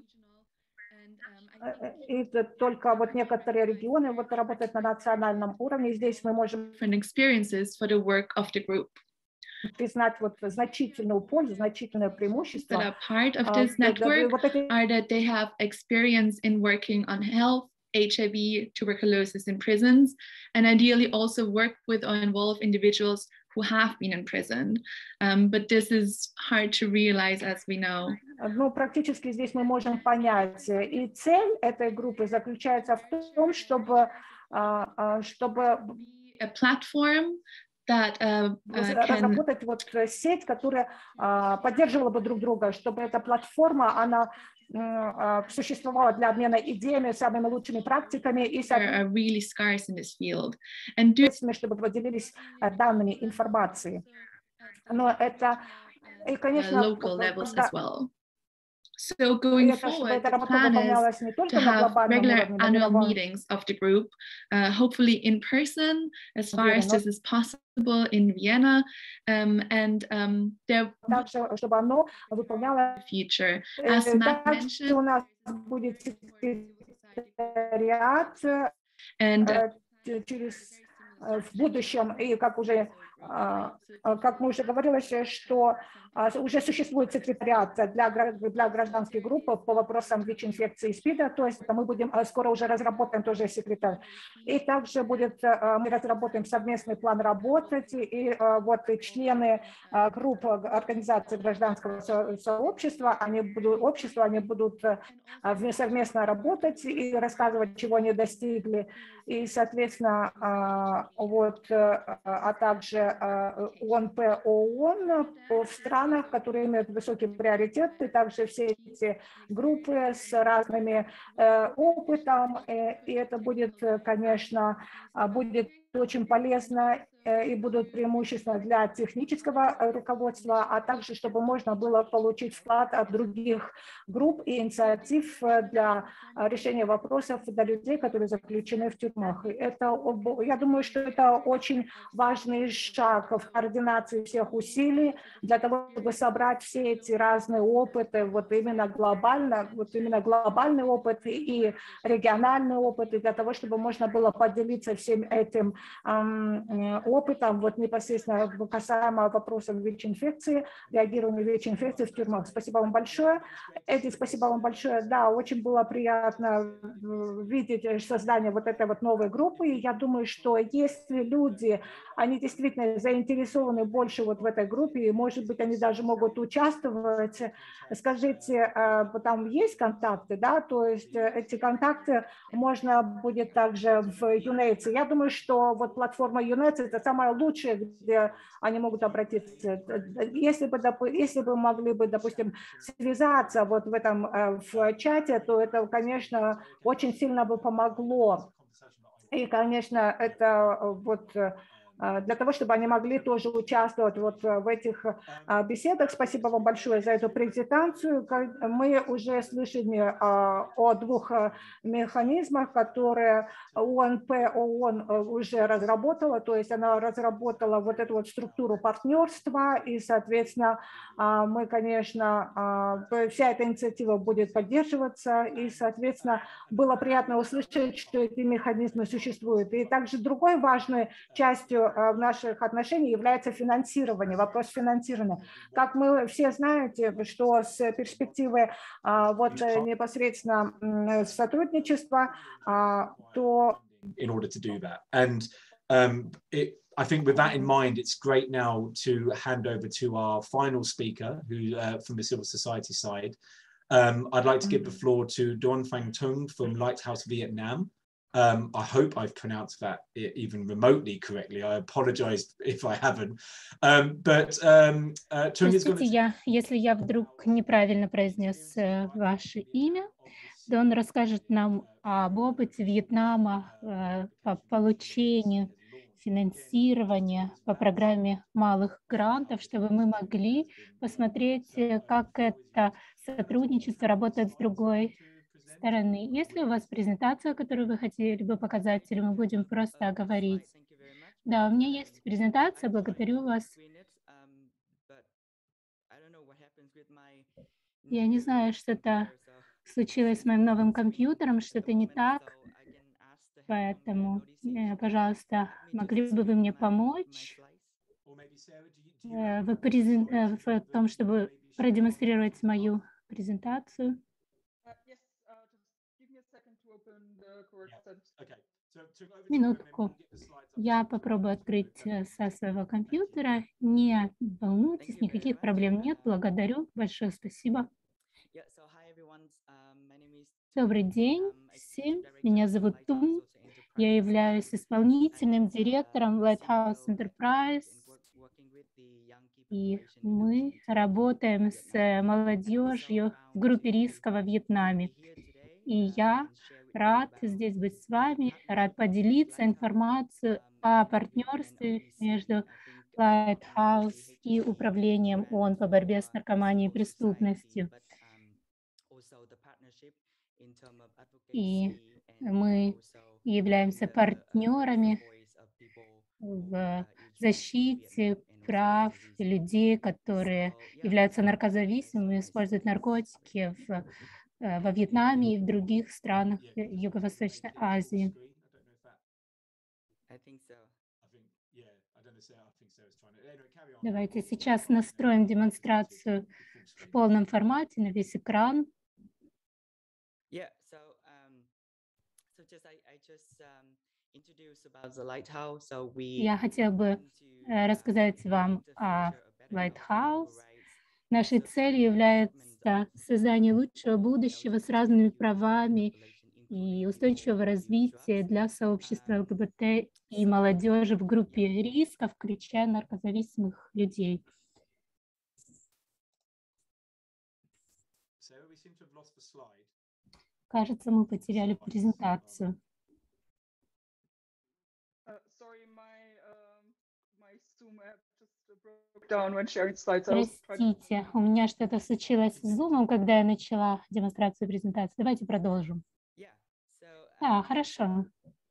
Speaker 1: и только вот некоторые регионы вот работают на национальном уровне. Здесь мы можем
Speaker 5: experiences for the work of the group.
Speaker 1: Признать вот значительную пользу, значительное преимущество.
Speaker 5: That a part of this network are that they have experience in working on health, H I V, tuberculosis in prisons, and ideally also work with or involve individuals who have been imprisoned. Um, but this is hard to realize, as we know.
Speaker 1: Ну, практически здесь мы можем понять. И цель этой группы заключается в том, чтобы, чтобы
Speaker 5: a platform that uh, uh,
Speaker 1: разработать can... вот сеть, которая uh, поддерживала бы друг друга, чтобы эта платформа, она uh, существовала для обмена идеями, самыми лучшими практиками и
Speaker 5: are really scarce in this field. And do...
Speaker 1: чтобы поделились данными, информацией. Но это, и, конечно,
Speaker 5: uh, local levels as well. So going forward, the plan is to have regular annual meetings of the group, uh, hopefully in person, as far as this is possible in Vienna, um, and um, there will be a future. As Matt mentioned, and uh,
Speaker 1: в будущем, и как уже, как мы уже говорили, что уже существует секретариат для, для гражданских групп по вопросам ВИЧ-инфекции и СПИДа, то есть мы будем скоро уже разработаем тоже секретарь. И также будет, мы разработаем совместный план работы, и вот и члены групп организаций гражданского сообщества, они будут, общества, они будут совместно работать и рассказывать, чего они достигли. И, соответственно, вот, а также УНПО ООН в странах, которые имеют высокий приоритет, и также все эти группы с разными опытом, и это будет, конечно, будет очень полезно и будут преимущественно для технического руководства, а также чтобы можно было получить вклад от других групп и инициатив для решения вопросов для людей, которые заключены в тюрьмах. Это, я думаю, что это очень важный шаг в координации всех усилий для того, чтобы собрать все эти разные опыты, вот именно глобально, вот именно глобальный опыт и региональный опыт, и для того, чтобы можно было поделиться всем этим эм, опытом вот непосредственно касаемо вопросов ВИЧ-инфекции, реагирования ВИЧ-инфекции в тюрьмах. Спасибо вам большое. Эдди, спасибо вам большое. Да, очень было приятно видеть создание вот этой вот новой группы. И я думаю, что если люди, они действительно заинтересованы больше вот в этой группе, и, может быть, они даже могут участвовать, скажите, там есть контакты, да, то есть эти контакты можно будет также в Юнейтс. Я думаю, что вот платформа Юнейтс – это самое лучшее, где они могут обратиться. Если бы, если бы могли бы, допустим, связаться вот в этом в чате, то это, конечно, очень сильно бы помогло. И, конечно, это вот для того, чтобы они могли тоже участвовать вот в этих беседах. Спасибо вам большое за эту презентацию. Мы уже слышали о двух механизмах, которые ОНП ООН уже разработала, то есть она разработала вот эту вот структуру партнерства, и, соответственно, мы, конечно, вся эта инициатива будет поддерживаться, и, соответственно, было приятно услышать, что эти механизмы существуют. И также другой важной частью в наших отношениях является финансирование, вопрос финансирования. Как мы все знаете, что с перспективы вот непосредственно сотрудничества, то...
Speaker 6: In order to do that. And um, it, I think with that in mind, it's great now to hand over to our final speaker, who uh, from the civil society side. Um, I'd like to give the floor to Don Phang Tung from Lighthouse Vietnam. Um, I hope I've pronounced that even remotely correctly. I apologize if I haven't. Um, but um, uh, Tung is going to...
Speaker 3: я, если я вдруг неправильно произнес uh, ваше имя, Дон расскажет нам об опыте Вьетнама uh, по получению финансирования по программе малых грантов, чтобы мы могли посмотреть, как это сотрудничество работает с другой стороны. Есть ли у вас презентация, которую вы хотели бы показать, или мы будем просто говорить? Да, у меня есть презентация, благодарю вас. Я не знаю, что-то случилось с моим новым компьютером, что-то не так, поэтому, пожалуйста, могли бы вы мне помочь в, презент... в том, чтобы продемонстрировать мою презентацию? Минутку. Я попробую открыть со своего компьютера. Не волнуйтесь, никаких проблем нет. Благодарю. Большое спасибо. Добрый день всем. Меня зовут Тун. Я являюсь исполнительным директором Lighthouse Enterprise. И мы работаем с молодежью в группе риска во Вьетнаме. И я рад здесь быть с вами, рад поделиться информацией о партнерстве между Lighthouse и Управлением ООН по борьбе с наркоманией и преступностью. И мы являемся партнерами в защите прав людей, которые являются наркозависимыми, используют наркотики в во Вьетнаме и в других странах Юго-Восточной Азии. Давайте сейчас настроим демонстрацию в полном формате на весь экран. Я хотела бы рассказать вам о Lighthouse. Нашей целью является создание лучшего будущего с разными правами и устойчивого развития для сообщества ЛГБТ и молодежи в группе риска, включая наркозависимых людей. Кажется, мы потеряли презентацию. Простите, у меня что-то случилось с Zoom, когда я начала демонстрацию презентации. Давайте продолжим. Да, хорошо.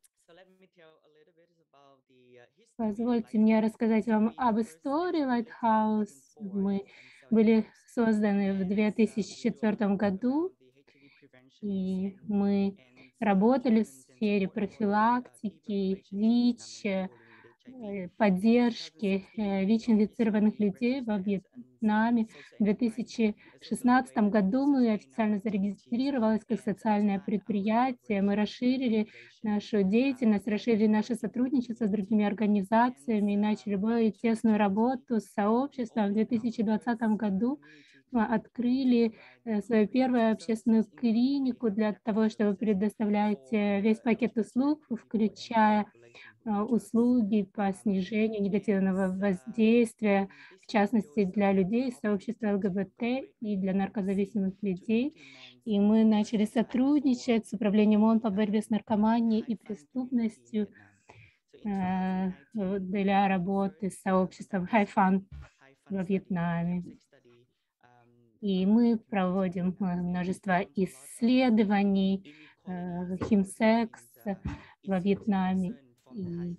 Speaker 3: Позвольте мне рассказать вам об истории Lighthouse. Мы были созданы в две тысячи четвёртом году, и мы работали в сфере профилактики, ВИЧ, поддержки ВИЧ-инфицированных людей во Вьетнаме. В две тысячи шестнадцатом году мы официально зарегистрировались как социальное предприятие. Мы расширили нашу деятельность, расширили наше сотрудничество с другими организациями и начали более тесную работу с сообществом. В две тысячи двадцатом году мы открыли свою первую общественную клинику для того, чтобы предоставлять весь пакет услуг, включая услуги по снижению негативного воздействия, в частности, для людей из сообщества ЛГБТ и для наркозависимых людей. И мы начали сотрудничать с Управлением ООН по борьбе с наркоманией и преступностью э, для работы с сообществом Хайфан во Вьетнаме. И мы проводим множество исследований э, химсекс во Вьетнаме. И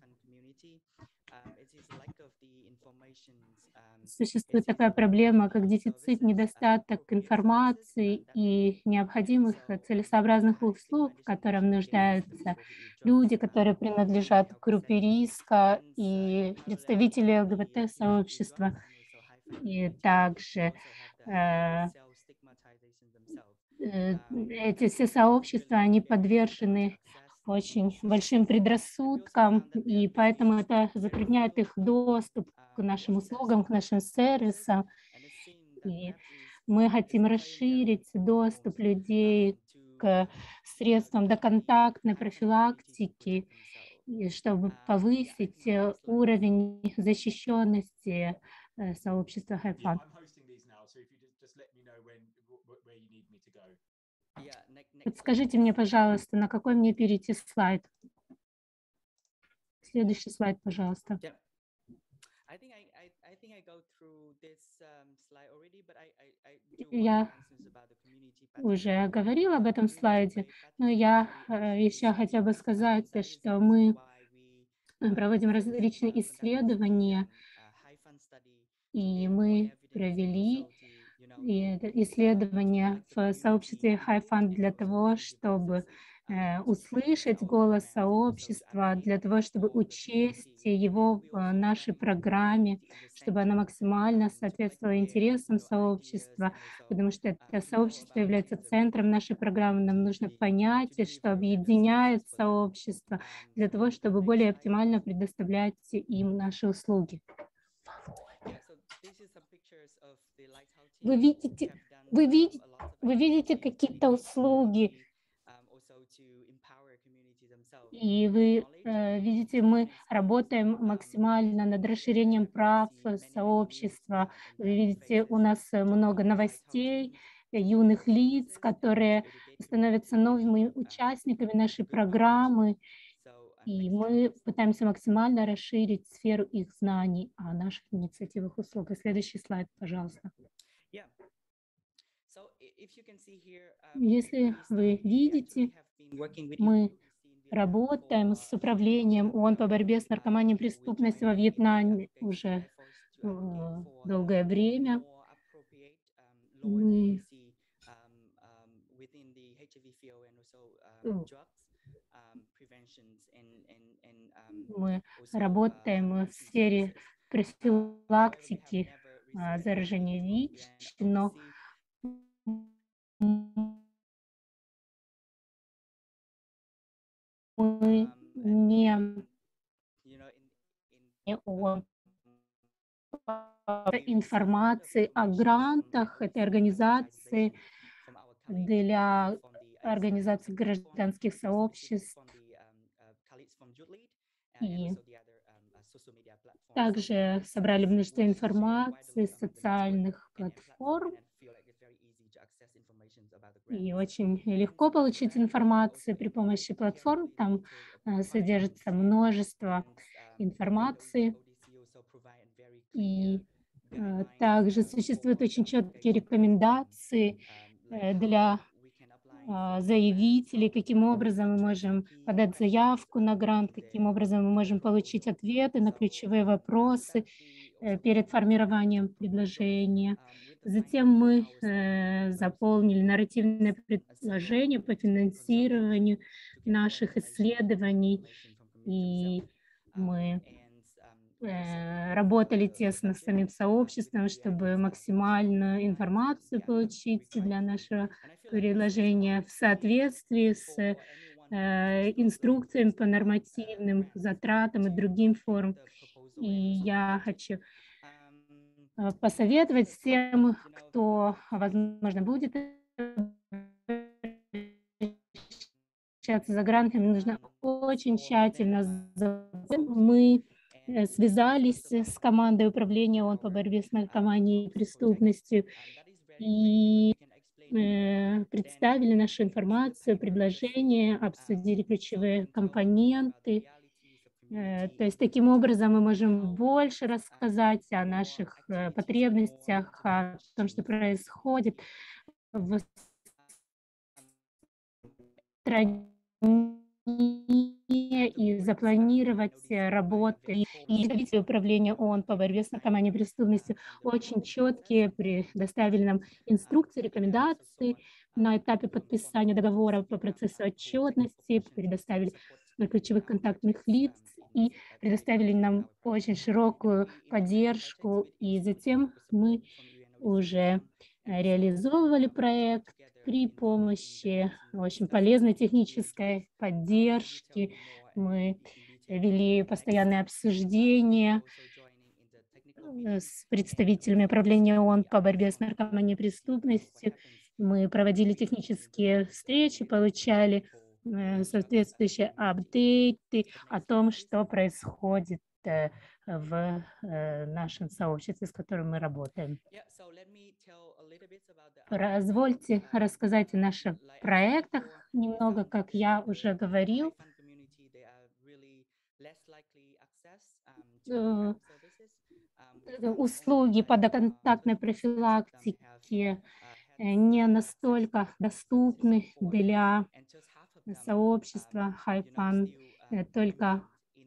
Speaker 3: существует такая проблема, как дефицит, недостаток информации и необходимых целесообразных услуг, в которых нуждаются люди, которые принадлежат к группе риска и представители ЛГБТ-сообщества. И также э, э, эти все сообщества, они подвержены очень большим предрассудкам, и поэтому это затрудняет их доступ к нашим услугам, к нашим сервисам. И мы хотим расширить доступ людей к средствам доконтактной профилактики, чтобы повысить уровень защищенности сообщества Хайфан. Подскажите мне, пожалуйста, на какой мне перейти слайд? Следующий слайд, пожалуйста. Я уже говорила об этом слайде, но я еще хотела бы сказать, что мы проводим различные исследования, и мы провели исследования в сообществе Хайфан для того, чтобы э, услышать голос сообщества, для того, чтобы учесть его в нашей программе, чтобы она максимально соответствовала интересам сообщества, потому что это сообщество является центром нашей программы. Нам нужно понять, что объединяет сообщество, для того, чтобы более оптимально предоставлять им наши услуги. Вы видите, вы видите, вы видите какие-то услуги, и вы э, видите, мы работаем максимально над расширением прав сообщества. Вы видите, у нас много новостей, юных лиц, которые становятся новыми участниками нашей программы, и мы пытаемся максимально расширить сферу их знаний о наших инициативах услуг. Следующий слайд, пожалуйста. Если вы видите, мы работаем с управлением ООН по борьбе с наркоманией и преступностью во Вьетнаме уже э, долгое время. Мы Мы работаем в сфере профилактики а, заражения ВИЧ, но мы не, не о информации о грантах этой организации для организации гражданских сообществ. И также собрали множество информации с социальных платформ. И очень легко получить информацию при помощи платформ. Там э, содержится множество информации. И э, также существуют очень четкие рекомендации э, для заявителей, каким образом мы можем подать заявку на грант, каким образом мы можем получить ответы на ключевые вопросы перед формированием предложения. Затем мы э, заполнили нарративное предложение по финансированию наших исследований, и мы работали тесно с самим сообществом, чтобы максимальную информацию получить для нашего приложения в соответствии с инструкциями по нормативным затратам и другим формам. И я хочу посоветовать всем, кто, возможно, будет общаться за грантами, нужно очень тщательно. Мы связались с командой управления ООН по борьбе с наркоманией и преступностью и представили нашу информацию, предложения, обсудили ключевые компоненты. То есть таким образом мы можем больше рассказать о наших потребностях, о том, что происходит в стране, и запланировать работы. И управление ООН по борьбе с наркоманией и преступностью очень четкие, предоставили нам инструкции, рекомендации на этапе подписания договора по процессу отчетности, предоставили ключевых контактных лиц и предоставили нам очень широкую поддержку. И затем мы уже реализовывали проект при помощи очень полезной технической поддержки. Мы вели постоянные обсуждения с представителями управления ООН по борьбе с наркоманией и преступностью. Мы проводили технические встречи, получали соответствующие апдейты о том, что происходит в нашем сообществе, с которым мы работаем. Позвольте рассказать о наших проектах немного, как я уже говорил. Услуги по доконтактной профилактике не настолько доступны для сообщества Хайфан, только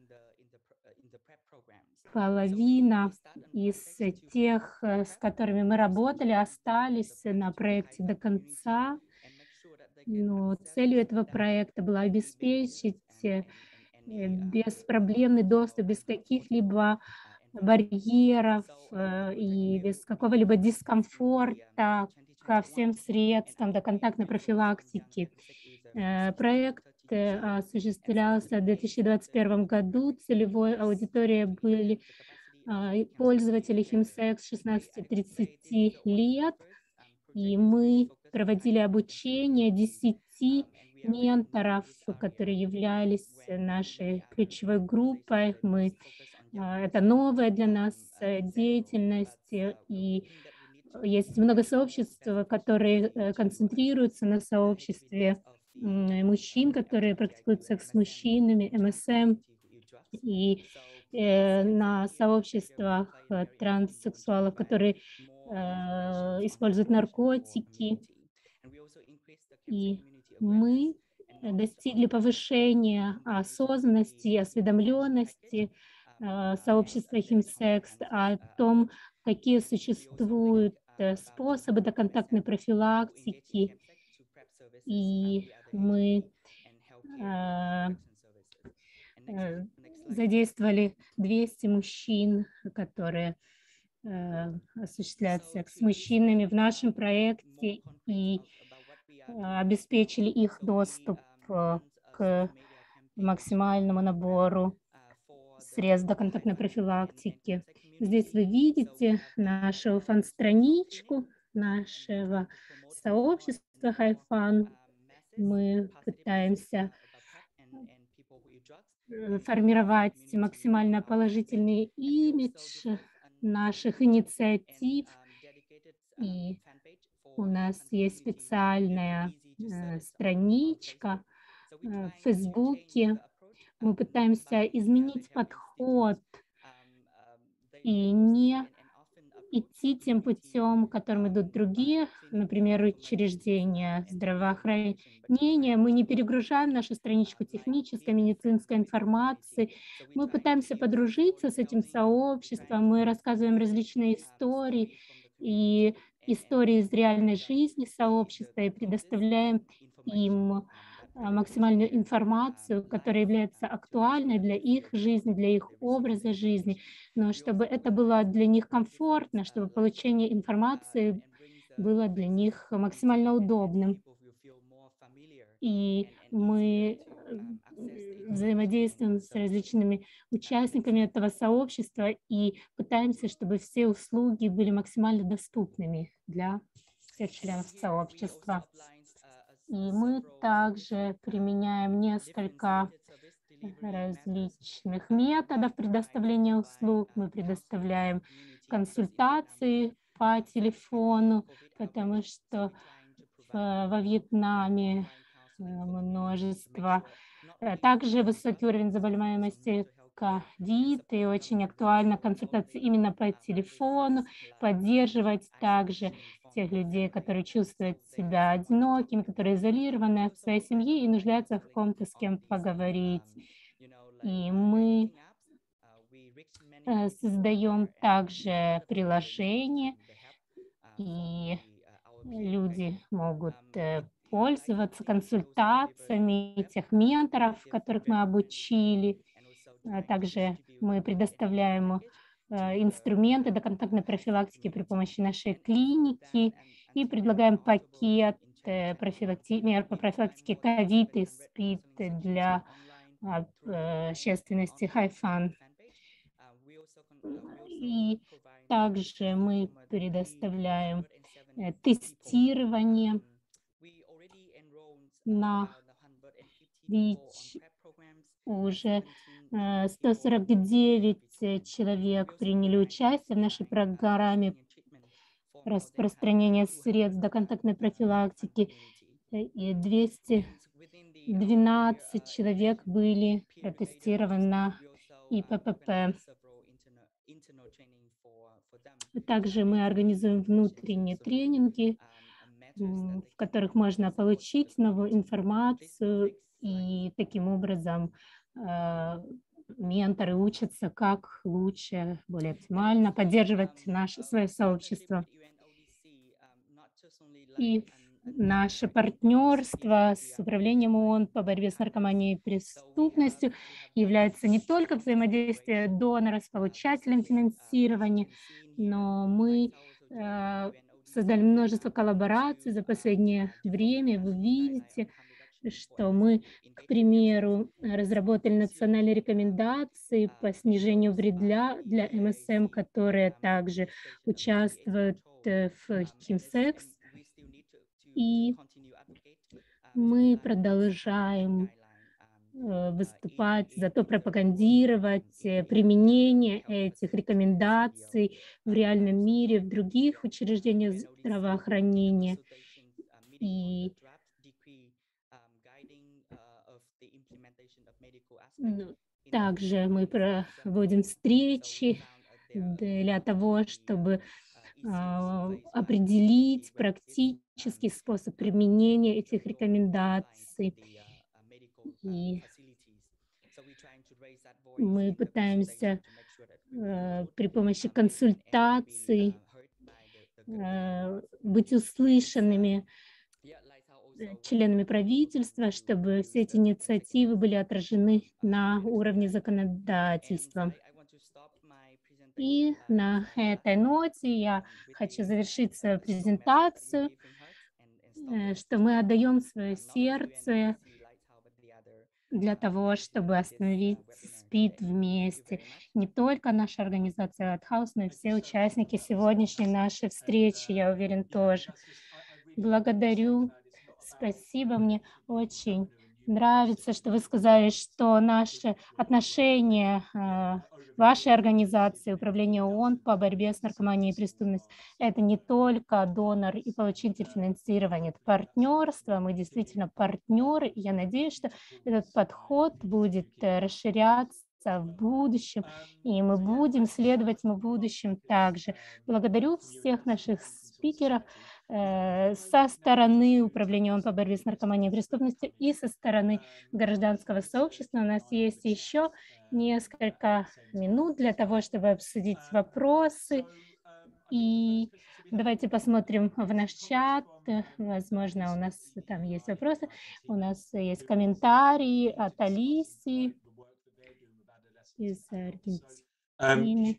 Speaker 3: половина из тех, с которыми мы работали, остались на проекте до конца. Но целью этого проекта было обеспечить беспроблемный доступ, без каких-либо барьеров и без какого-либо дискомфорта ко всем средствам доконтактной профилактики. Проект осуществлялся в две тысячи двадцать первом году. Целевой аудиторией были пользователи химсекс шестнадцати тридцати лет. И мы проводили обучение десяти менторов, которые являлись нашей ключевой группой. Мы, это новая для нас деятельность, и есть много сообществ, которые концентрируются на сообществе мужчин, которые практикуют секс с мужчинами, эм эс эм, и э, на сообществах транссексуалов, которые э, используют наркотики. И мы достигли повышения осознанности и осведомленности э, сообщества химсекс о том, какие существуют способы доконтактной профилактики. И мы э, э, задействовали двести мужчин, которые э, осуществляют секс с мужчинами в нашем проекте и э, обеспечили их доступ э, к максимальному набору средств доконтактной профилактики. Здесь вы видите нашу фан-страничку нашего сообщества Хайфан. Мы пытаемся формировать максимально положительный имидж наших инициатив. И у нас есть специальная э, страничка э, в Фейсбуке. Мы пытаемся изменить подход и не идти тем путем, которым идут другие, например, учреждения здравоохранения. Мы не перегружаем нашу страничку технической, медицинской информации. Мы пытаемся подружиться с этим сообществом, мы рассказываем различные истории и истории из реальной жизни сообщества и предоставляем им максимальную информацию, которая является актуальной для их жизни, для их образа жизни, но чтобы это было для них комфортно, чтобы получение информации было для них максимально удобным. И мы взаимодействуем с различными участниками этого сообщества и пытаемся, чтобы все услуги были максимально доступными для всех членов сообщества. И мы также применяем несколько различных методов предоставления услуг. Мы предоставляем консультации по телефону, потому что во Вьетнаме множество. Также высокий уровень заболеваемости ковид, и очень актуально консультации именно по телефону, поддерживать также тех людей, которые чувствуют себя одинокими, которые изолированы в своей семье и нуждаются в ком-то, с кем поговорить. И мы создаем также приложение, и люди могут пользоваться консультациями тех менторов, которых мы обучили. Также мы предоставляем инструменты для контактной профилактики при помощи нашей клиники и предлагаем пакет профилакти... мер по профилактике ковид и СПИД для общественности Хайфан. И также мы предоставляем тестирование на ВИЧ. Уже сто сорок девять человек приняли участие в нашей программе распространения средств доконтактной профилактики, и двести двенадцать человек были протестированы на И П П П. Также мы организуем внутренние тренинги, в которых можно получить новую информацию, и таким образом менторы учатся, как лучше, более оптимально поддерживать наше свое сообщество. И наше партнерство с Управлением ООН по борьбе с наркоманией и преступностью является не только взаимодействием донора с получателем финансирования, но мы э, создали множество коллабораций за последнее время. Вы видите, что мы, к примеру, разработали национальные рекомендации по снижению вреда для эм эс эм, которые также участвуют в химсекс. И мы продолжаем выступать за то, пропагандировать применение этих рекомендаций в реальном мире, в других учреждениях здравоохранения. И также мы проводим встречи для того, чтобы определить практический способ применения этих рекомендаций. И мы пытаемся при помощи консультаций быть услышанными членами правительства, чтобы все эти инициативы были отражены на уровне законодательства. И на этой ноте я хочу завершить свою презентацию, что мы отдаем свое сердце для того, чтобы остановить СПИД вместе. Не только наша организация Lighthouse, но и все участники сегодняшней нашей встречи, я уверен, тоже. Благодарю. Спасибо, мне очень нравится, что вы сказали, что наши отношения вашей организации, Управления ООН по борьбе с наркоманией и преступностью, это не только донор и получитель финансирования, это партнерство, мы действительно партнеры, и я надеюсь, что этот подход будет расширяться в будущем, и мы будем следовать в будущем также. Благодарю всех наших спикеров э, со стороны Управления ООН по борьбе с наркоманией и преступностью и со стороны гражданского сообщества. У нас есть еще несколько минут для того, чтобы обсудить вопросы. И давайте посмотрим в наш чат. Возможно, у нас там есть вопросы. У нас есть комментарии от Алисы из Аргентины.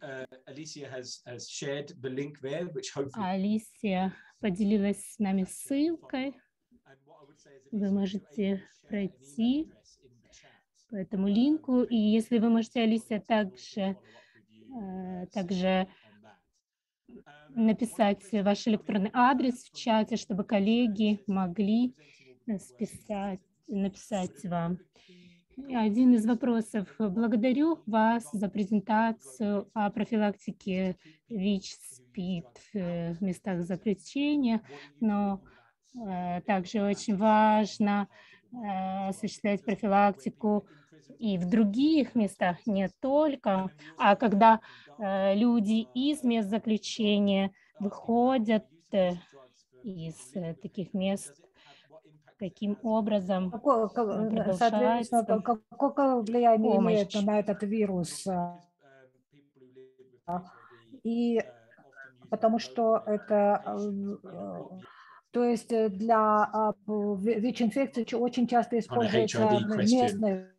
Speaker 3: Алисия поделилась с нами ссылкой. Вы можете пройти по этому линку. И если вы можете, Алисия, также, также написать ваш электронный адрес в чате, чтобы коллеги могли списать, написать вам. Один из вопросов. Благодарю вас за презентацию о профилактике ВИЧ-СПИД в местах заключения, но э, также очень важно э, осуществлять профилактику и в других местах, не только, а когда э, люди из мест заключения выходят э, из э, таких мест, каким образом
Speaker 1: какое,
Speaker 3: продолжается
Speaker 1: какое влияние
Speaker 3: помощь.
Speaker 1: имеет на этот вирус? И потому что это, то есть для ВИЧ-инфекции очень часто используется местные.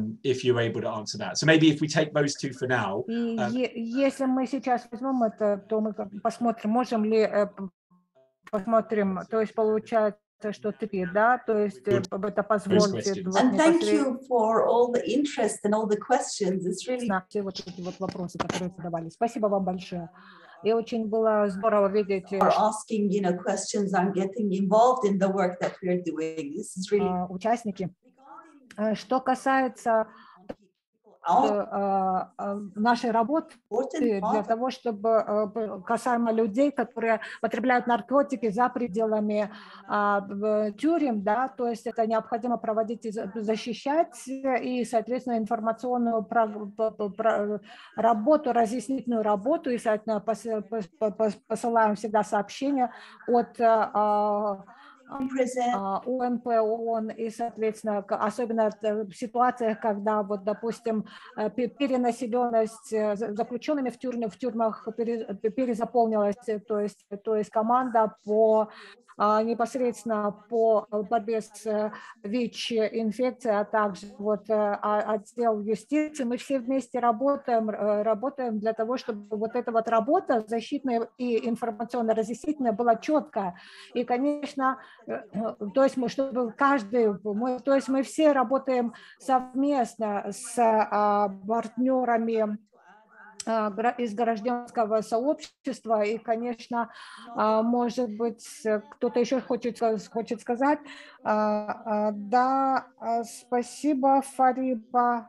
Speaker 1: И если мы сейчас возьмем это, то мы посмотрим, можем ли посмотрим, то есть получается, что три, да, то есть это позволит.
Speaker 7: And thank you for all the interest and all the questions. It's really...
Speaker 1: Все вот эти вот вопросы, которые задавали. Спасибо вам большое. И очень было здорово видеть.
Speaker 7: For asking, you know, questions and getting involved in the work that we are doing. This is really...
Speaker 1: Участники. Что касается нашей работы для того, чтобы касаемо людей, которые потребляют наркотики за пределами тюрем, да, то есть это необходимо проводить и защищать, и, соответственно, информационную работу, разъяснительную работу, и, соответственно, посылаем всегда сообщения от ОМП, ООН, и, соответственно, особенно в ситуациях, когда, вот, допустим, перенаселенность заключенными в тюрьмах, в тюрьмах перезаполнилась, то есть, то есть команда по непосредственно по борьбе с ВИЧ-инфекцией, а также вот отдел юстиции. Мы все вместе работаем, работаем для того, чтобы вот эта вот работа защитная и информационно-разъяснительная была четкая. И, конечно, то есть мы, чтобы каждый, мы, то есть мы все работаем совместно с партнерами из гражданского сообщества, и, конечно, может быть, кто-то еще хочет, хочет сказать. Да, спасибо, Фариба.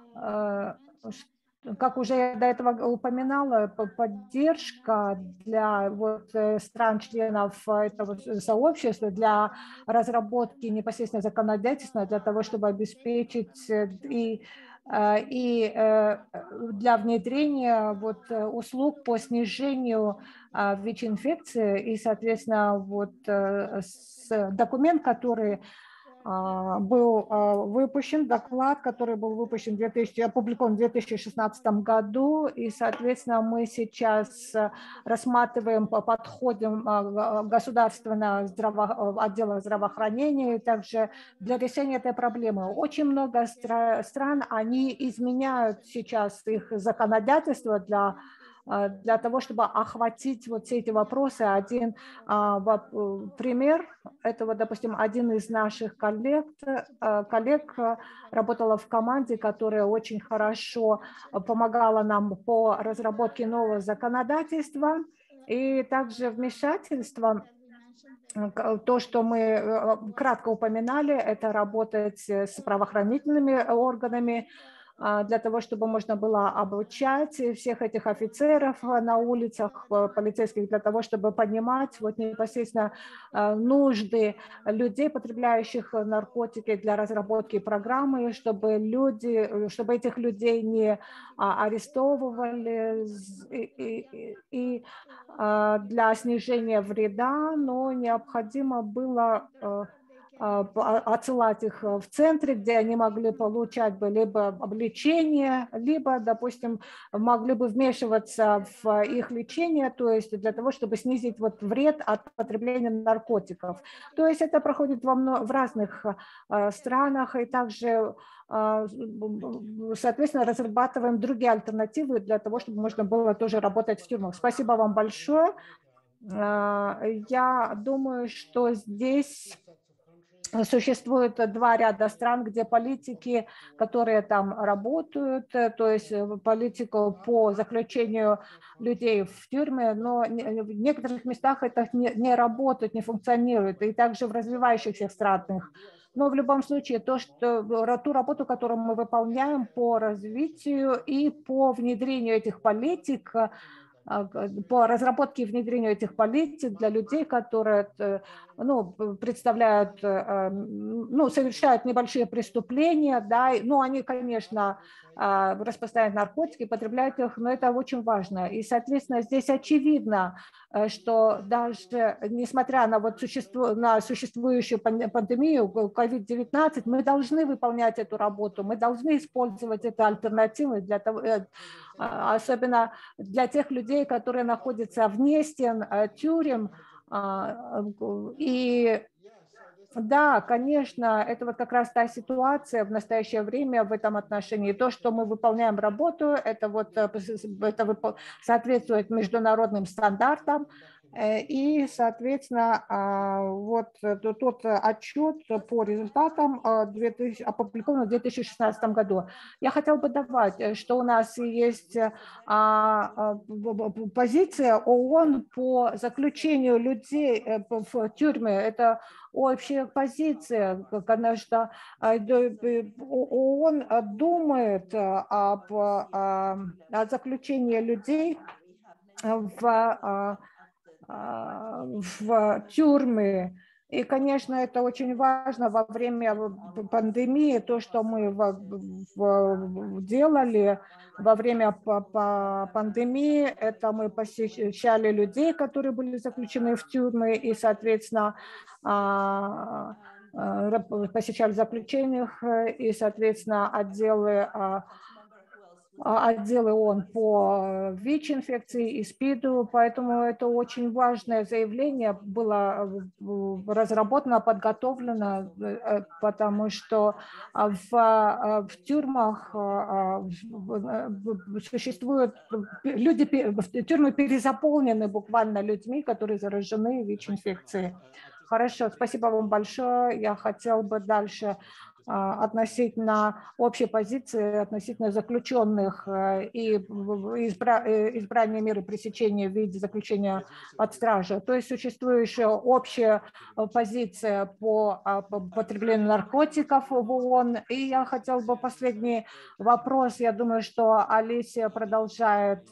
Speaker 1: Как уже я до этого упоминала, поддержка для вот стран-членов этого сообщества для разработки непосредственно законодательства, для того, чтобы обеспечить и и для внедрения вот услуг по снижению ВИЧ-инфекции, и, соответственно, вот документ, который был выпущен, доклад, который был выпущен, в две тысячи, опубликован в две тысячи шестнадцатом году, и, соответственно, мы сейчас рассматриваем, подходим государственного здраво, отдела здравоохранения, и также для решения этой проблемы. Очень много стран, они изменяют сейчас их законодательство для для того, чтобы охватить вот все эти вопросы. Один а, пример, это, вот, допустим, один из наших коллег, коллег работала в команде, которая очень хорошо помогала нам по разработке нового законодательства, и также вмешательство. То, что мы кратко упоминали, это работать с правоохранительными органами, для того, чтобы можно было обучать всех этих офицеров на улицах, полицейских, для того, чтобы понимать вот непосредственно нужды людей, потребляющих наркотики, для разработки программы, чтобы люди, чтобы этих людей не арестовывали, и, и, и для снижения вреда, но необходимо было отсылать их в центры, где они могли получать бы либо облечение, либо, допустим, могли бы вмешиваться в их лечение, то есть для того, чтобы снизить вот вред от потребления наркотиков. То есть это проходит во много, в разных странах, и также, соответственно, разрабатываем другие альтернативы для того, чтобы можно было тоже работать в тюрьмах. Спасибо вам большое. Я думаю, что здесь существует два ряда стран, где политики, которые там работают, то есть политику по заключению людей в тюрьме, но в некоторых местах это не, не работает, не функционирует, и также в развивающихся странах. Но в любом случае, то, что, ту работу, которую мы выполняем по развитию и по внедрению этих политик, по разработке и внедрению этих политик для людей, которые, ну, представляют, ну, совершают небольшие преступления, да, ну, они, конечно, распространяют наркотики, потребляют их, но это очень важно. И, соответственно, здесь очевидно, что даже несмотря на, вот существу, на существующую пандемию ковид девятнадцать, мы должны выполнять эту работу, мы должны использовать это альтернативы для того, особенно для тех людей, которые находятся вне стен тюрем. И да, конечно, это вот как раз та ситуация в настоящее время в этом отношении. То, что мы выполняем работу, это вот это соответствует международным стандартам. И, соответственно, вот тот отчет по результатам опубликован в две тысячи шестнадцатом году. Я хотела бы добавить, что у нас есть позиция ООН по заключению людей в тюрьме. Это общая позиция, конечно, ООН думает об, о заключении людей в в тюрьмы. И, конечно, это очень важно во время пандемии, то, что мы делали во время пандемии, это мы посещали людей, которые были заключены в тюрьмы, и, соответственно, посещали заключенных, и, соответственно, отделы отделы ООН по ВИЧ-инфекции и СПИДу, поэтому это очень важное заявление было разработано, подготовлено, потому что в, в тюрьмах существуют люди, тюрьмы перезаполнены буквально людьми, которые заражены ВИЧ-инфекцией. Хорошо, спасибо вам большое. Я хотел бы дальше относительно общей позиции, относительно заключенных и избра... избрания меры пресечения в виде заключения под стражу. То есть существующая общая позиция по потреблению наркотиков в ООН. И я хотел бы последний вопрос. Я думаю, что Алисия продолжает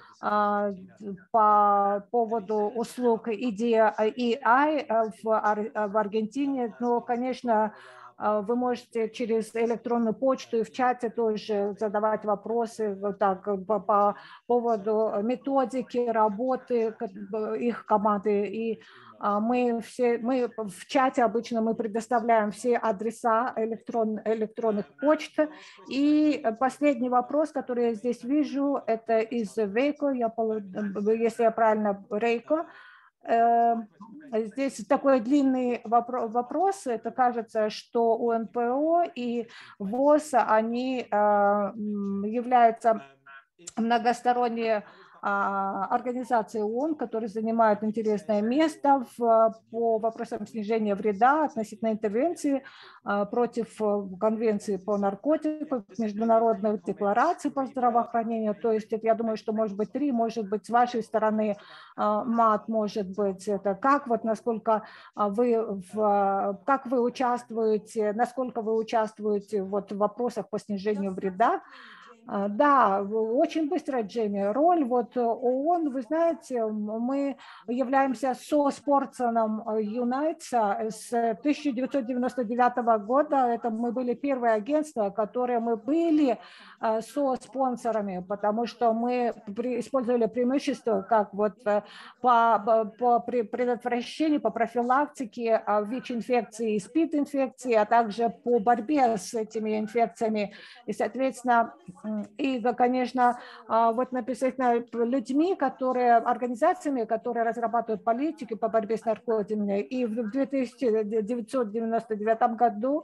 Speaker 1: по поводу услуг и ди ай в Аргентине. Но, конечно, вы можете через электронную почту и в чате тоже задавать вопросы вот так, по, по поводу методики работы их команды. И мы, все, мы в чате обычно мы предоставляем все адреса электрон, электронных почт. И последний вопрос, который я здесь вижу, это из Вейко, я, если я правильно, Рейко. Здесь такой длинный вопрос. Это кажется, что у эн пэ о и ВОС, они являются многосторонние организации ООН, которые занимают интересное место в, по вопросам снижения вреда относительно интервенции против конвенции по наркотикам, международных деклараций по здравоохранению. То есть это, я думаю, что может быть три, может быть с вашей стороны, Мат, может быть это как, вот насколько вы, в, как вы участвуете, насколько вы участвуете вот в вопросах по снижению вреда. Да, очень быстро, Джейми. Роль вот ООН, вы знаете, мы являемся со-спонсором Юнайтса с тысяча девятьсот девяносто девятого года. Это мы были первое агентство, которое мы были со-спонсорами, потому что мы использовали преимущество как вот по, по предотвращению, по профилактике ВИЧ-инфекции и СПИД-инфекции, а также по борьбе с этими инфекциями. И, соответственно, и, конечно, вот написано людьми, которые, организациями, которые разрабатывают политики по борьбе с наркотиками. И в тысяча девятьсот девяносто девятом году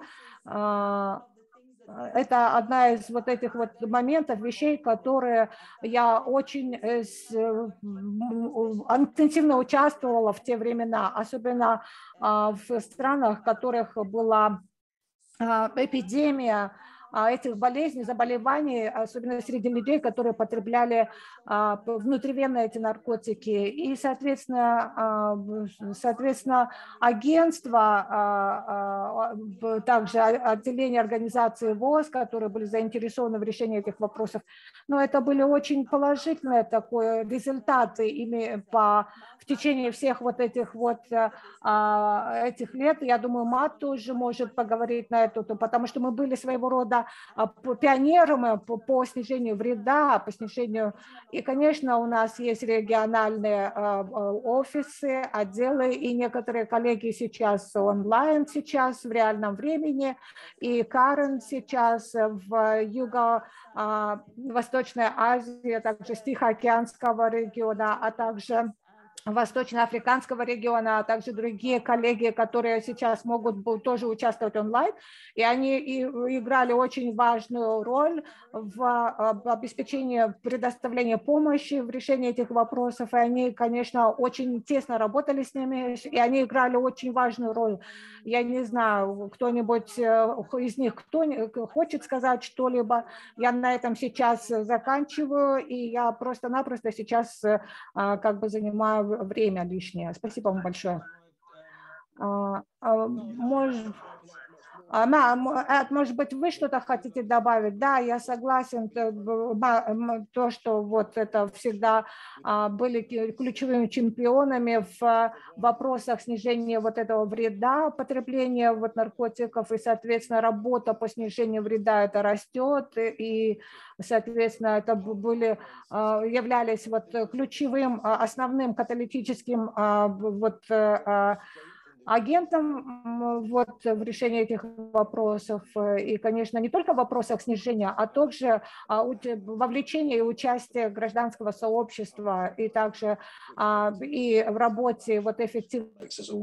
Speaker 1: это одна из вот этих вот моментов, вещей, которые я очень интенсивно участвовала в те времена, особенно в странах, в которых была эпидемия этих болезней, заболеваний, особенно среди людей, которые потребляли внутривенно эти наркотики. И, соответственно, соответственно агентство, также отделение организации ВОЗ, которые были заинтересованы в решении этих вопросов. Но это были очень положительные такие результаты ими по, в течение всех вот этих вот этих лет. Я думаю, Мат тоже может поговорить на это, потому что мы были своего рода пионерами по, по снижению вреда, по снижению. И, конечно, у нас есть региональные офисы, отделы, и некоторые коллеги сейчас онлайн, сейчас в реальном времени, и Карен сейчас в Юго-Восточной Азии, а также с Тихоокеанского региона, а также Восточноафриканского региона, а также другие коллеги, которые сейчас могут тоже участвовать онлайн. И они и играли очень важную роль в обеспечении предоставления помощи в решении этих вопросов. И они, конечно, очень тесно работали с ними, и они играли очень важную роль. Я не знаю, кто-нибудь из них кто хочет сказать что-либо. Я на этом сейчас заканчиваю, и я просто-напросто сейчас как бы занимаю время лишнее. Спасибо вам большое. Может, может быть, вы что-то хотите добавить? Да, я согласен. То, что вот это всегда были ключевыми чемпионами в вопросах снижения вот этого вреда, потребления вот наркотиков, и, соответственно, работа по снижению вреда это растет, и, соответственно, это были, являлись вот ключевым, основным каталитическим вот агентом вот в решении этих вопросов. И, конечно, не только в вопросах снижения, а также вовлечение и участие гражданского сообщества, и также и в работе вот эффективно.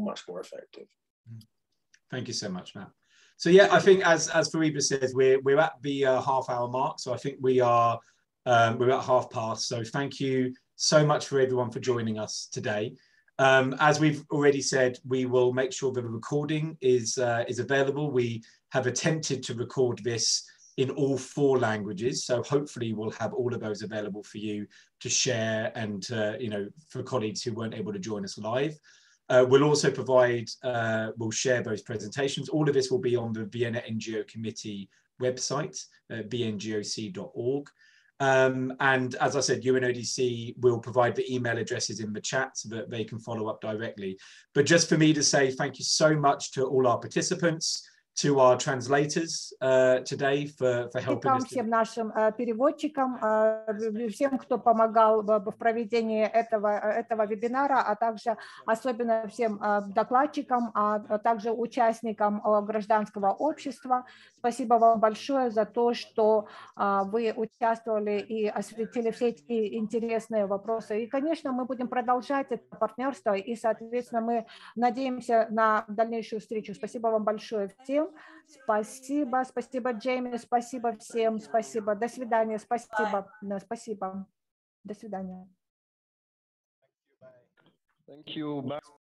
Speaker 6: Thank you so much, Matt. So yeah, I think as as Fariba says, we're we're at the uh, half hour mark. So I think we are um, we're at half past. So thank you so much for everyone for joining us today. Um, as we've already said, we will make sure that the recording is uh, is available. We have attempted to record this in all four languages, so hopefully we'll have all of those available for you to share, and uh, you know, for colleagues who weren't able to join us live. Uh, we'll also provide, uh, we'll share those presentations. All of this will be on the Vienna N G O Committee website, uh, b n g o c dot org. Um, and as I said, U N O D C will provide the email addresses in the chat so that they can follow up directly. But just for me to say thank you so much to all our participants, to our translators uh, today for, for helping us.
Speaker 1: Всем нашим переводчикам, всем, кто помогал в проведении этого, этого вебинара, а также особенно всем докладчикам, а также участникам гражданского общества. Спасибо вам большое за то, что вы участвовали и осветили все эти интересные вопросы. И, конечно, мы будем продолжать это партнерство, и, соответственно, мы надеемся на дальнейшую встречу. Спасибо вам большое всем. Спасибо, спасибо, Джейми, спасибо всем, спасибо. До свидания, спасибо, да, спасибо. До свидания.
Speaker 8: Thank you. Bye.